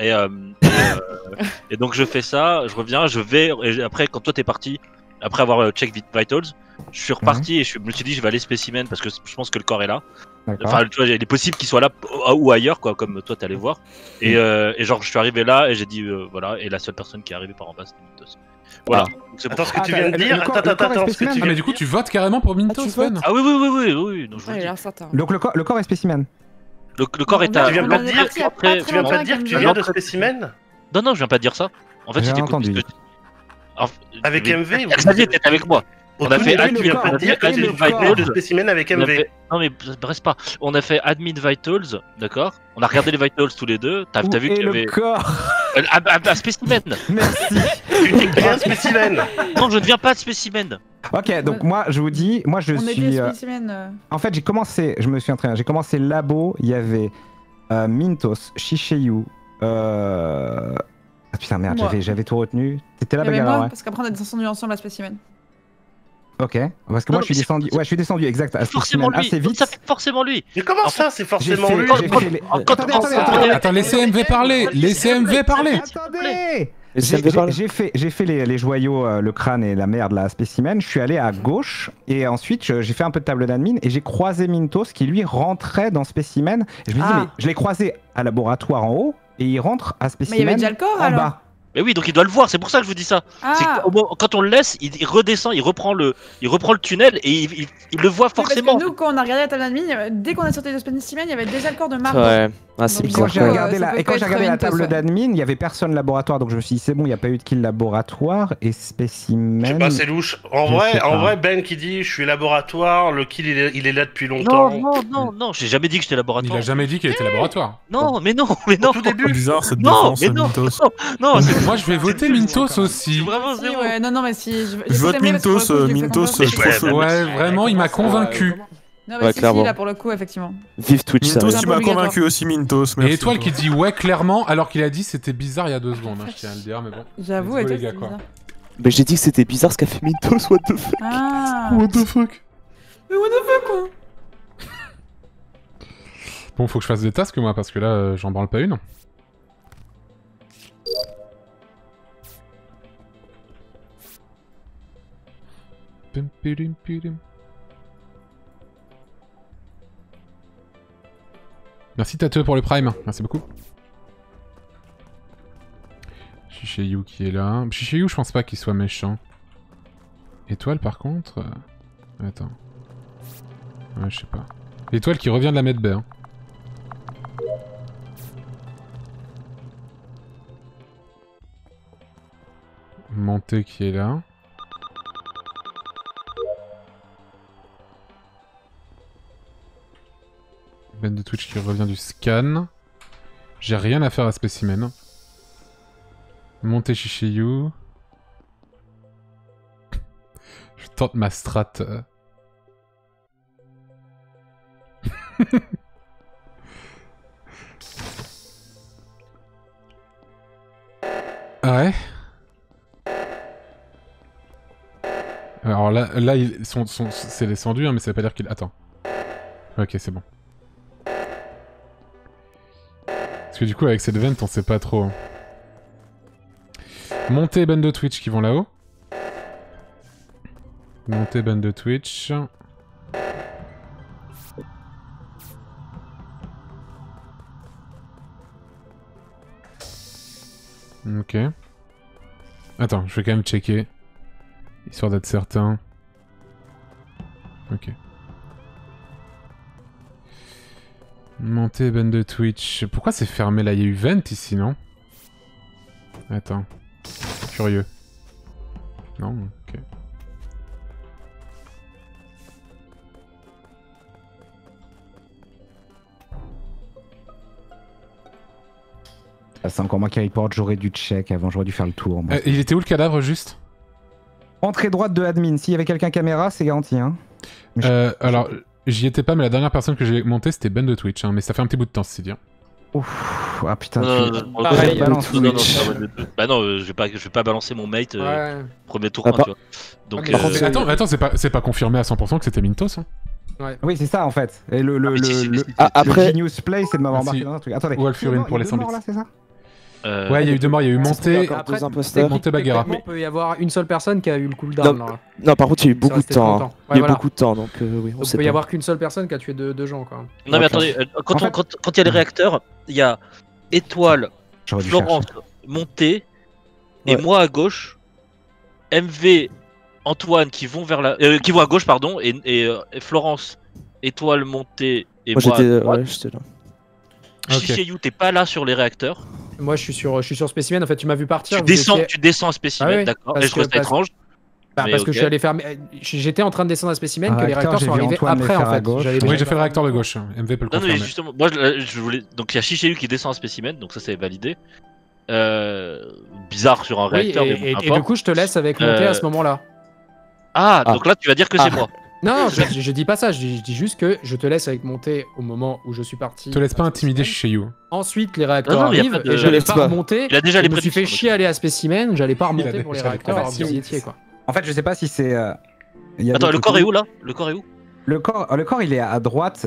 Et donc je fais ça, je reviens, je vais et après quand toi t'es parti. Après avoir check Vitals, je suis reparti et je me suis dit je vais aller Specimen parce que je pense que le corps est là. Enfin, tu vois, il est possible qu'il soit là ou ailleurs, quoi, comme toi t'allais voir. Et genre, je suis arrivé là et j'ai dit voilà, et la seule personne qui est arrivée par en bas c'était Mintos. Voilà. Attends, ce que tu viens de dire. Attends, ce que tu Ah, viens mais du coup, tu votes carrément pour Mintos, Ben? Ah oui. Donc, je vous le dis. Donc le corps est spécimen. Le corps est à. Tu viens pas de dire que tu viens de Specimen? Non, je viens pas de dire ça. En fait, J'ai c'était entendu. Avec MV Xavier était avec moi. On a fait Admin Vitals spécimen avec MV. Non mais reste pas. On a fait Admin Vitals, d'accord. On a regardé les Vitals tous les deux. T'as vu qu'il y avait un spécimen. Merci. Tu dis que un spécimen. Non, je ne viens pas de spécimen. Ok, donc moi je vous dis, moi je suis. En fait, j'ai commencé, je me suis entraîné. J'ai commencé labo. Il y avait Mintos, Shishayu. Ah putain merde, j'avais tout retenu. T'étais là, Bagarre, ouais. Parce qu'après on a descendu ensemble à spécimen. Ok, parce que moi je suis descendu. Ouais, je suis descendu exact. Forcément lui. Assez vite. Ça fait forcément lui. Mais comment ça, c'est forcément lui? Attends, laissez MV parler. Laissez MV parler. Attendez. J'ai fait les joyaux, le crâne et la merde, la spécimen. Je suis allé à gauche et ensuite j'ai fait un peu de table d'admin et j'ai croisé Mintos qui lui rentrait dans spécimen. Et je me dis, mais je l'ai croisé à laboratoire en haut et il rentre à spécimen mais il y avait déjà le corps, en alors. bas. Mais oui, donc il doit le voir, c'est pour ça que je vous dis ça. Quand on le laisse, il redescend, il reprend le tunnel et il le voit forcément. Parce que nous, quand on a regardé la table d'admin, dès qu'on est sorti de spécimen, il y avait déjà le corps de Marc. Ouais, c'est bizarre. Quand j'ai regardé la table d'admin, il y avait personne laboratoire, donc je me suis dit c'est bon, il n'y a pas eu de kill laboratoire et spécimen. Je sais pas, c'est louche. En vrai, Ben qui dit je suis laboratoire, le kill il est là depuis longtemps. Non, j'ai jamais dit que j'étais laboratoire. Il a jamais dit qu'il était laboratoire. Non. Au tout début. C'est bizarre cette défense, Mintos. Non, moi je vais voter Mintos aussi. Vraiment zéro. Ouais, non, mais si. Je vote Mintos, Ouais, vraiment, il m'a convaincu. Non, mais si, là pour le coup, effectivement. Vive Twitch, ça. Mintos, tu m'as convaincu aussi, Mintos. Et Étoile qui dit ouais, clairement, alors qu'il a dit c'était bizarre il y a 2 secondes, je tiens à le dire, mais bon. J'avoue, les Étoile, gars, c'est quoi. bizarre. Mais j'ai dit que c'était bizarre ce qu'a fait Mintos, what the fuck. What the fuck. Mais what the fuck, quoi. Bon, faut que je fasse des tasks moi, parce que là, j'en branle pas une. Merci Tateux pour le prime, merci beaucoup. Shishayu qui est là. Shishayu, je pense pas qu'il soit méchant. Étoile par contre... Attends. Ouais, je sais pas. Étoile qui revient de la medbay. Hein. Monté qui est là. Ben de Twitch qui revient du scan. J'ai rien à faire à spécimen. Monté Shishayu. Je tente ma strat. Ah ouais. Alors là c'est descendu, hein, mais ça veut pas dire qu'il... Attends. Ok, c'est bon. Parce que du coup, avec cette vente, on sait pas trop. Hein. Montée ban de Twitch qui vont là-haut. Montée ban de Twitch. Ok. Attends, je vais quand même checker. Histoire d'être certain. Ok. Montée ban de Twitch. Pourquoi c'est fermé là? Il y a eu vent ici, non? Attends. Curieux. Non? Ok. C'est encore moi qui reporte, j'aurais dû check avant, j'aurais dû faire le tour. Il était où le cadavre juste? Entrée droite de admin, s'il y avait quelqu'un caméra, c'est garanti. Hein. Alors, j'y étais pas, mais la dernière personne que j'ai montée c'était Ben de Twitch, hein, mais ça fait un petit bout de temps, c'est dire. Ouf, ah putain, pareil, bah non, je vais pas balancer mon mate premier tour 1, tu vois. Donc, attends, c'est pas confirmé à 100% que c'était Mintos, hein. Ouais. Oui, c'est ça en fait. Et le Genius Play, c'est de m'avoir embarqué dans un truc. Attendez. Ou Alfurine pour les 100 bits. C'est ça ouais, il y a eu 2 morts, il y a eu Monté, Monté Baguera. Il peut y avoir une seule personne qui a eu le cooldown. Non, par contre, il y a eu beaucoup de temps. Il y a eu beaucoup de temps, donc oui, on sait pas. Il peut y avoir qu'une seule personne qui a tué deux gens, quoi. Non, mais attendez, quand il y a les réacteurs, il y a Étoile, Florence, Monté, et moi à gauche, MV, Antoine qui vont vers la... qui vont à gauche, pardon, et Florence, Étoile, Monté, et moi j'étais là. Shishayu, t'es pas là sur les réacteurs. Moi, je suis sur spécimen. En fait, tu m'as vu partir. Tu descends à spécimen, d'accord. Et je trouve ça étrange. Parce que je suis allé faire. J'étais en train de descendre à spécimen que les réacteurs sont arrivés après en fait. Oui, j'ai fait le réacteur de gauche. MV peut le confirmer. Non, mais justement, moi je voulais. Donc il y a Shishayu qui descend à spécimen, donc ça c'est validé. Bizarre sur un réacteur. Et du coup, je te laisse avec monter à ce moment-là. Ah, donc là tu vas dire que c'est moi. Non, je dis pas ça, je dis juste que je te laisse avec monter au moment où je suis parti. Te laisse pas intimider Shishayu. Ensuite, les réacteurs arrivent et j'allais pas remonter. Il a déjà les Je me suis fait chier à aller à spécimen, j'allais pas remonter pour les réacteurs alors que vous y étiez quoi. En fait, je sais pas si c'est. Attends, le corps est où là? Le corps est où? Le corps, il est à droite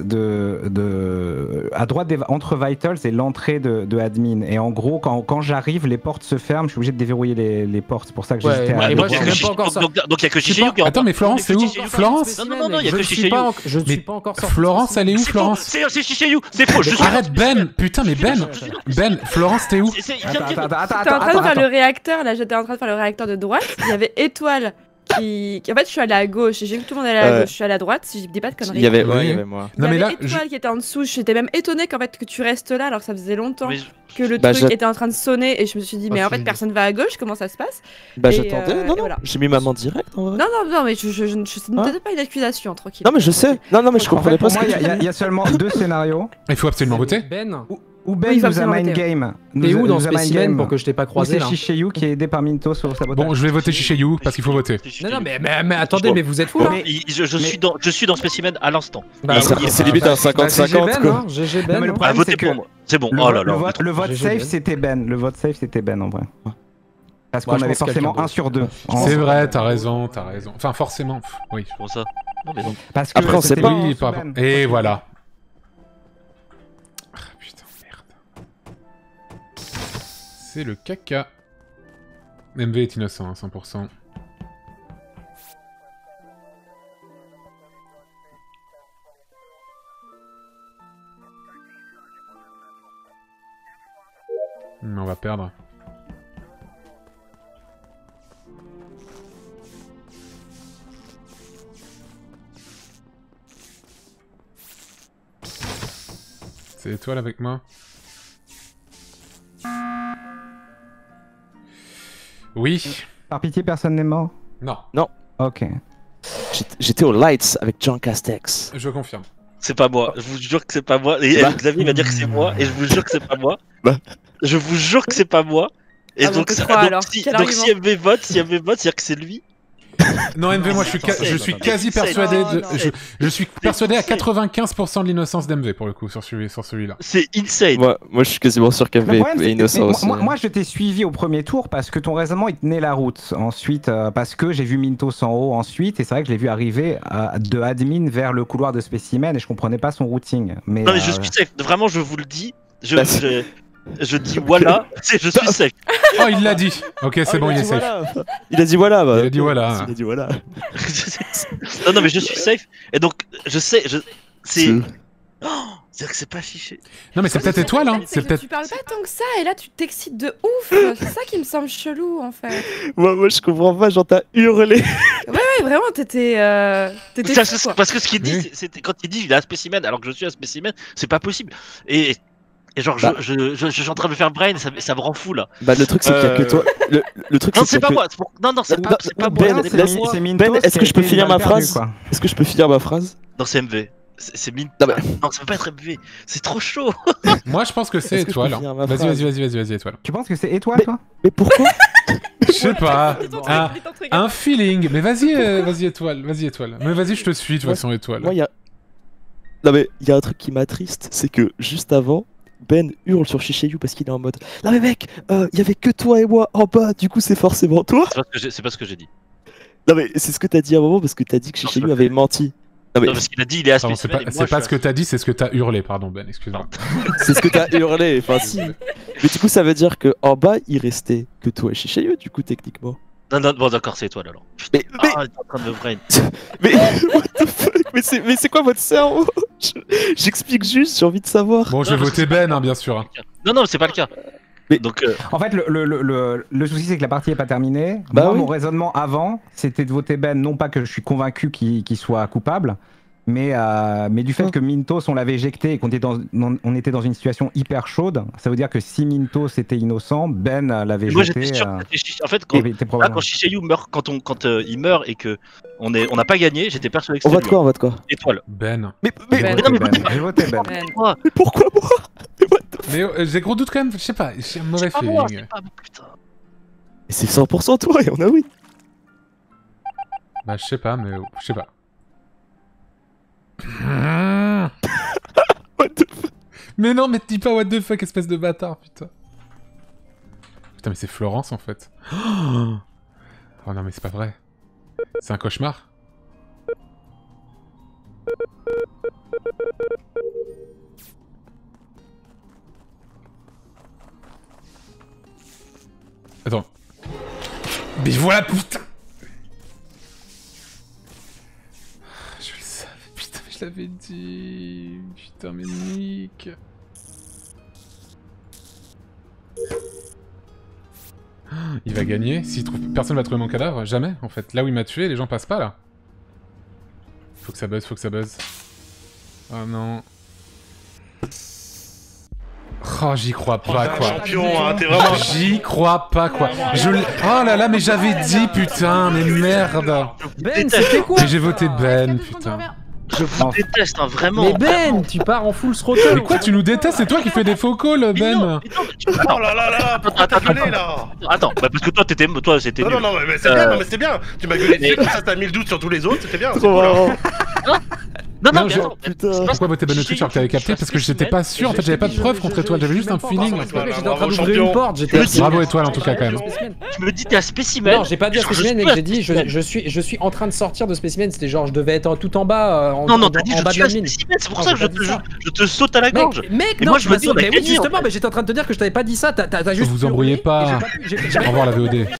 entre Vitals et l'entrée de admin. Et en gros, quand j'arrive, les portes se ferment. Je suis obligé de déverrouiller les portes. C'est pour ça que j'hésitais à. Donc il y a que Shishayu qui. Attends, mais Florence, c'est où? Florence? Non, il y a que Shishayu. Je ne suis pas encore sorti. Florence, elle est où, Florence? C'est Shishayu, c'est faux. Arrête, Ben. Putain, mais Ben, Florence, t'es où? Attends. J'étais en train de faire le réacteur, là, j'étais en train de faire le réacteur de droite. Il y avait Étoile qui... En fait, je suis allé à gauche, j'ai vu que tout le monde allait à gauche, je suis allé à droite, si je dis pas de conneries. Il y avait moi. Non, mais là, Étoile qui était en dessous, j'étais même étonnée qu'en fait que tu restes là alors que ça faisait longtemps que le truc était en train de sonner et je me suis dit mais en fait personne va à gauche, comment ça se passe? Bah j'attendais, non, j'ai mis ma main direct en vrai. Non, mais je ne pas une accusation, tranquille. Non mais je sais, non mais je comprenais pas ce que tu dis. Il y a seulement 2 scénarios. Il faut absolument voter. Ou Ben nous a mind game. T'es où dans spécimen pour que je t'ai pas croisé là? C'est Shishayu qui est aidé par Mintos au sabotage. Bon, je vais voter Shishayu parce qu'il faut voter. Non, mais attendez, mais vous êtes fous là? Je suis dans spécimen à l'instant. C'est limite un 50-50 quoi. GG Ben. Votez pour moi. C'est bon. Oh là là. Le vote safe c'était Ben. Le vote safe c'était Ben en vrai. Parce qu'on avait forcément 1 sur 2. C'est vrai, t'as raison. Enfin, forcément. Oui. Pour ça. Parce que après on sait pas. Et voilà. C'est le caca. MV est innocent, 100%. Mais on va perdre. C'est Étoile avec moi. Oui. Par pitié, personne n'est mort? Non. Ok. J'étais aux Lights avec Jean Castex. Je confirme. C'est pas moi, je vous jure que c'est pas moi. Et Xavier va dire que c'est moi, et je vous jure que c'est pas moi. Je vous jure que c'est pas moi. Et donc si MV vote, c'est-à-dire que c'est lui. Non, MV, moi je suis quasi persuadé je suis persuadé à 95% de l'innocence d'MV pour le coup sur celui-là. C'est insane. Moi je suis quasiment sûr qu'MV est innocent aussi. Moi je t'ai suivi au premier tour parce que ton raisonnement il tenait la route. Ensuite parce que j'ai vu Mintos en haut ensuite et c'est vrai que je l'ai vu arriver de admin vers le couloir de spécimen et je comprenais pas son routing. Mais non mais je suis safe, vraiment je vous le dis. Je dis voilà, je suis safe. Oh, il l'a dit. Ok, c'est bon, il est safe. Il a dit voilà. Il a dit voilà. Il a dit voilà. Non, mais je suis safe. Et donc, je sais, c'est. Oh, c'est-à-dire que c'est pas fiché. Non, mais c'est peut-être Étoile, hein. C'est peut-être. Tu parles pas tant que ça, et là tu t'excites de ouf. C'est ça qui me semble chelou en fait. Moi je comprends pas, genre t'as hurlé. Ouais, vraiment, t'étais. Parce que ce qu'il dit, c'était quand il dit il est à spécimen alors que je suis à spécimen, c'est pas possible. Et genre, je suis en train de me faire brain, ça me rend fou là. Bah, le truc, c'est qu'il y a que toi. Le truc, non, c'est pas moi. Non, c'est pas moi. Ben, est-ce que je peux finir ma phrase? Est-ce que je peux finir ma phrase? Non, c'est MV. C'est Mintos. Non, ça peut pas être MV. C'est trop chaud. Moi, je pense que c'est Étoile. Vas-y, Étoile. Tu penses que c'est Étoile, toi? Mais pourquoi? Je sais pas. Un feeling. Mais vas-y, Étoile. Mais vas-y, je te suis, de toute façon, Étoile. Moi, non, mais il y a un truc qui m'attriste, c'est que juste avant. Ben hurle sur Shishayu parce qu'il est en mode non mais mec, il y avait que toi et moi en bas, du coup c'est forcément toi. C'est pas ce que j'ai dit. Non mais c'est ce que t'as dit à un moment parce que t'as dit que Shishayu avait menti. Non, parce qu'il a dit il est à spécimen. C'est pas ce que t'as dit, c'est ce que t'as hurlé, pardon Ben, excuse-moi. C'est ce que t'as hurlé, enfin si. Mais du coup ça veut dire que en bas il restait que toi et Shishayu du coup techniquement. Non, bon d'accord, c'est Étoile alors. Mais t'es en train de me brain. Mais what the fuck? Mais c'est quoi votre cerveau? J'explique juste, j'ai envie de savoir. Bon, je vais voter Ben, hein, bien sûr. Non, c'est pas le cas. Mais donc, en fait, le souci c'est que la partie est pas terminée. Moi, mon raisonnement avant, c'était de voter Ben, non pas que je suis convaincu qu'il soit coupable, Mais du fait que Mintos, on l'avait éjecté et qu'on était dans une situation hyper chaude, ça veut dire que si Mintos était innocent, Ben l'avait éjecté. Moi j'étais sûr en fait, quand Shishayu meurt, quand il meurt et que on n'a pas gagné, j'étais persuadé que c'était lui. On vote quoi Étoile. Ben. Mais j'ai voté Ben. Mais pourquoi moi? Mais j'ai gros doute quand même, je sais pas, j'ai un mauvais feeling. C'est 100% toi et on a oui. Bah je sais pas, mais je sais pas. What the fuck? Mais non, mais dis pas what the fuck, espèce de bâtard, putain. Putain, mais c'est Florence en fait. Oh non, mais c'est pas vrai. C'est un cauchemar. Attends. Mais voilà, putain. Je le savais, putain, je l'avais dit. Putain, mais Nick. Il va gagner. S'il trouve... Personne va trouver mon cadavre. Jamais, en fait. Là où il m'a tué, les gens passent pas, là. Faut que ça buzz, faut que ça buzz. Oh non. Oh, j'y crois pas, quoi. Champion, hein, t'es vraiment... J'y crois pas, quoi. Oh là là, mais j'avais dit, putain, mais merde. Ben, c'était quoi? Mais j'ai voté Ben, putain. Je vous déteste, hein, vraiment. Mais Ben, tu pars en full throttle. Mais quoi, tu nous détestes? C'est toi qui fais des faux calls, Ben. Oh là là là, pourquoi t'as gueulé là? Attends, bah parce que toi c'était non, nul. non, mais c'est bien, non, mais c'est bien. Tu m'as gueulé dessus, comme ça t'as mis le doute sur tous les autres, c'était bien. C'est cool, hein. Non, mais attends, pourquoi voter Ben au-dessus alors que t'avais capté? Parce que j'étais pas sûr, en fait j'avais pas de preuve contre Étoile, j'avais juste un feeling. J'étais en train d'ouvrir une porte, Bravo Étoile en tout cas quand même. Tu me dis t'es un spécimen. Non, j'ai pas dit un spécimen, mais j'ai dit je suis en train de sortir de spécimen, c'était genre je devais être tout en bas, en bas de la mine. C'est pour ça que je te saute à la gorge. Mec, non, je me dis, justement, mais j'étais en train de te dire que je t'avais pas dit ça, t'as juste... Vous embrouillez pas. Au revoir la VOD.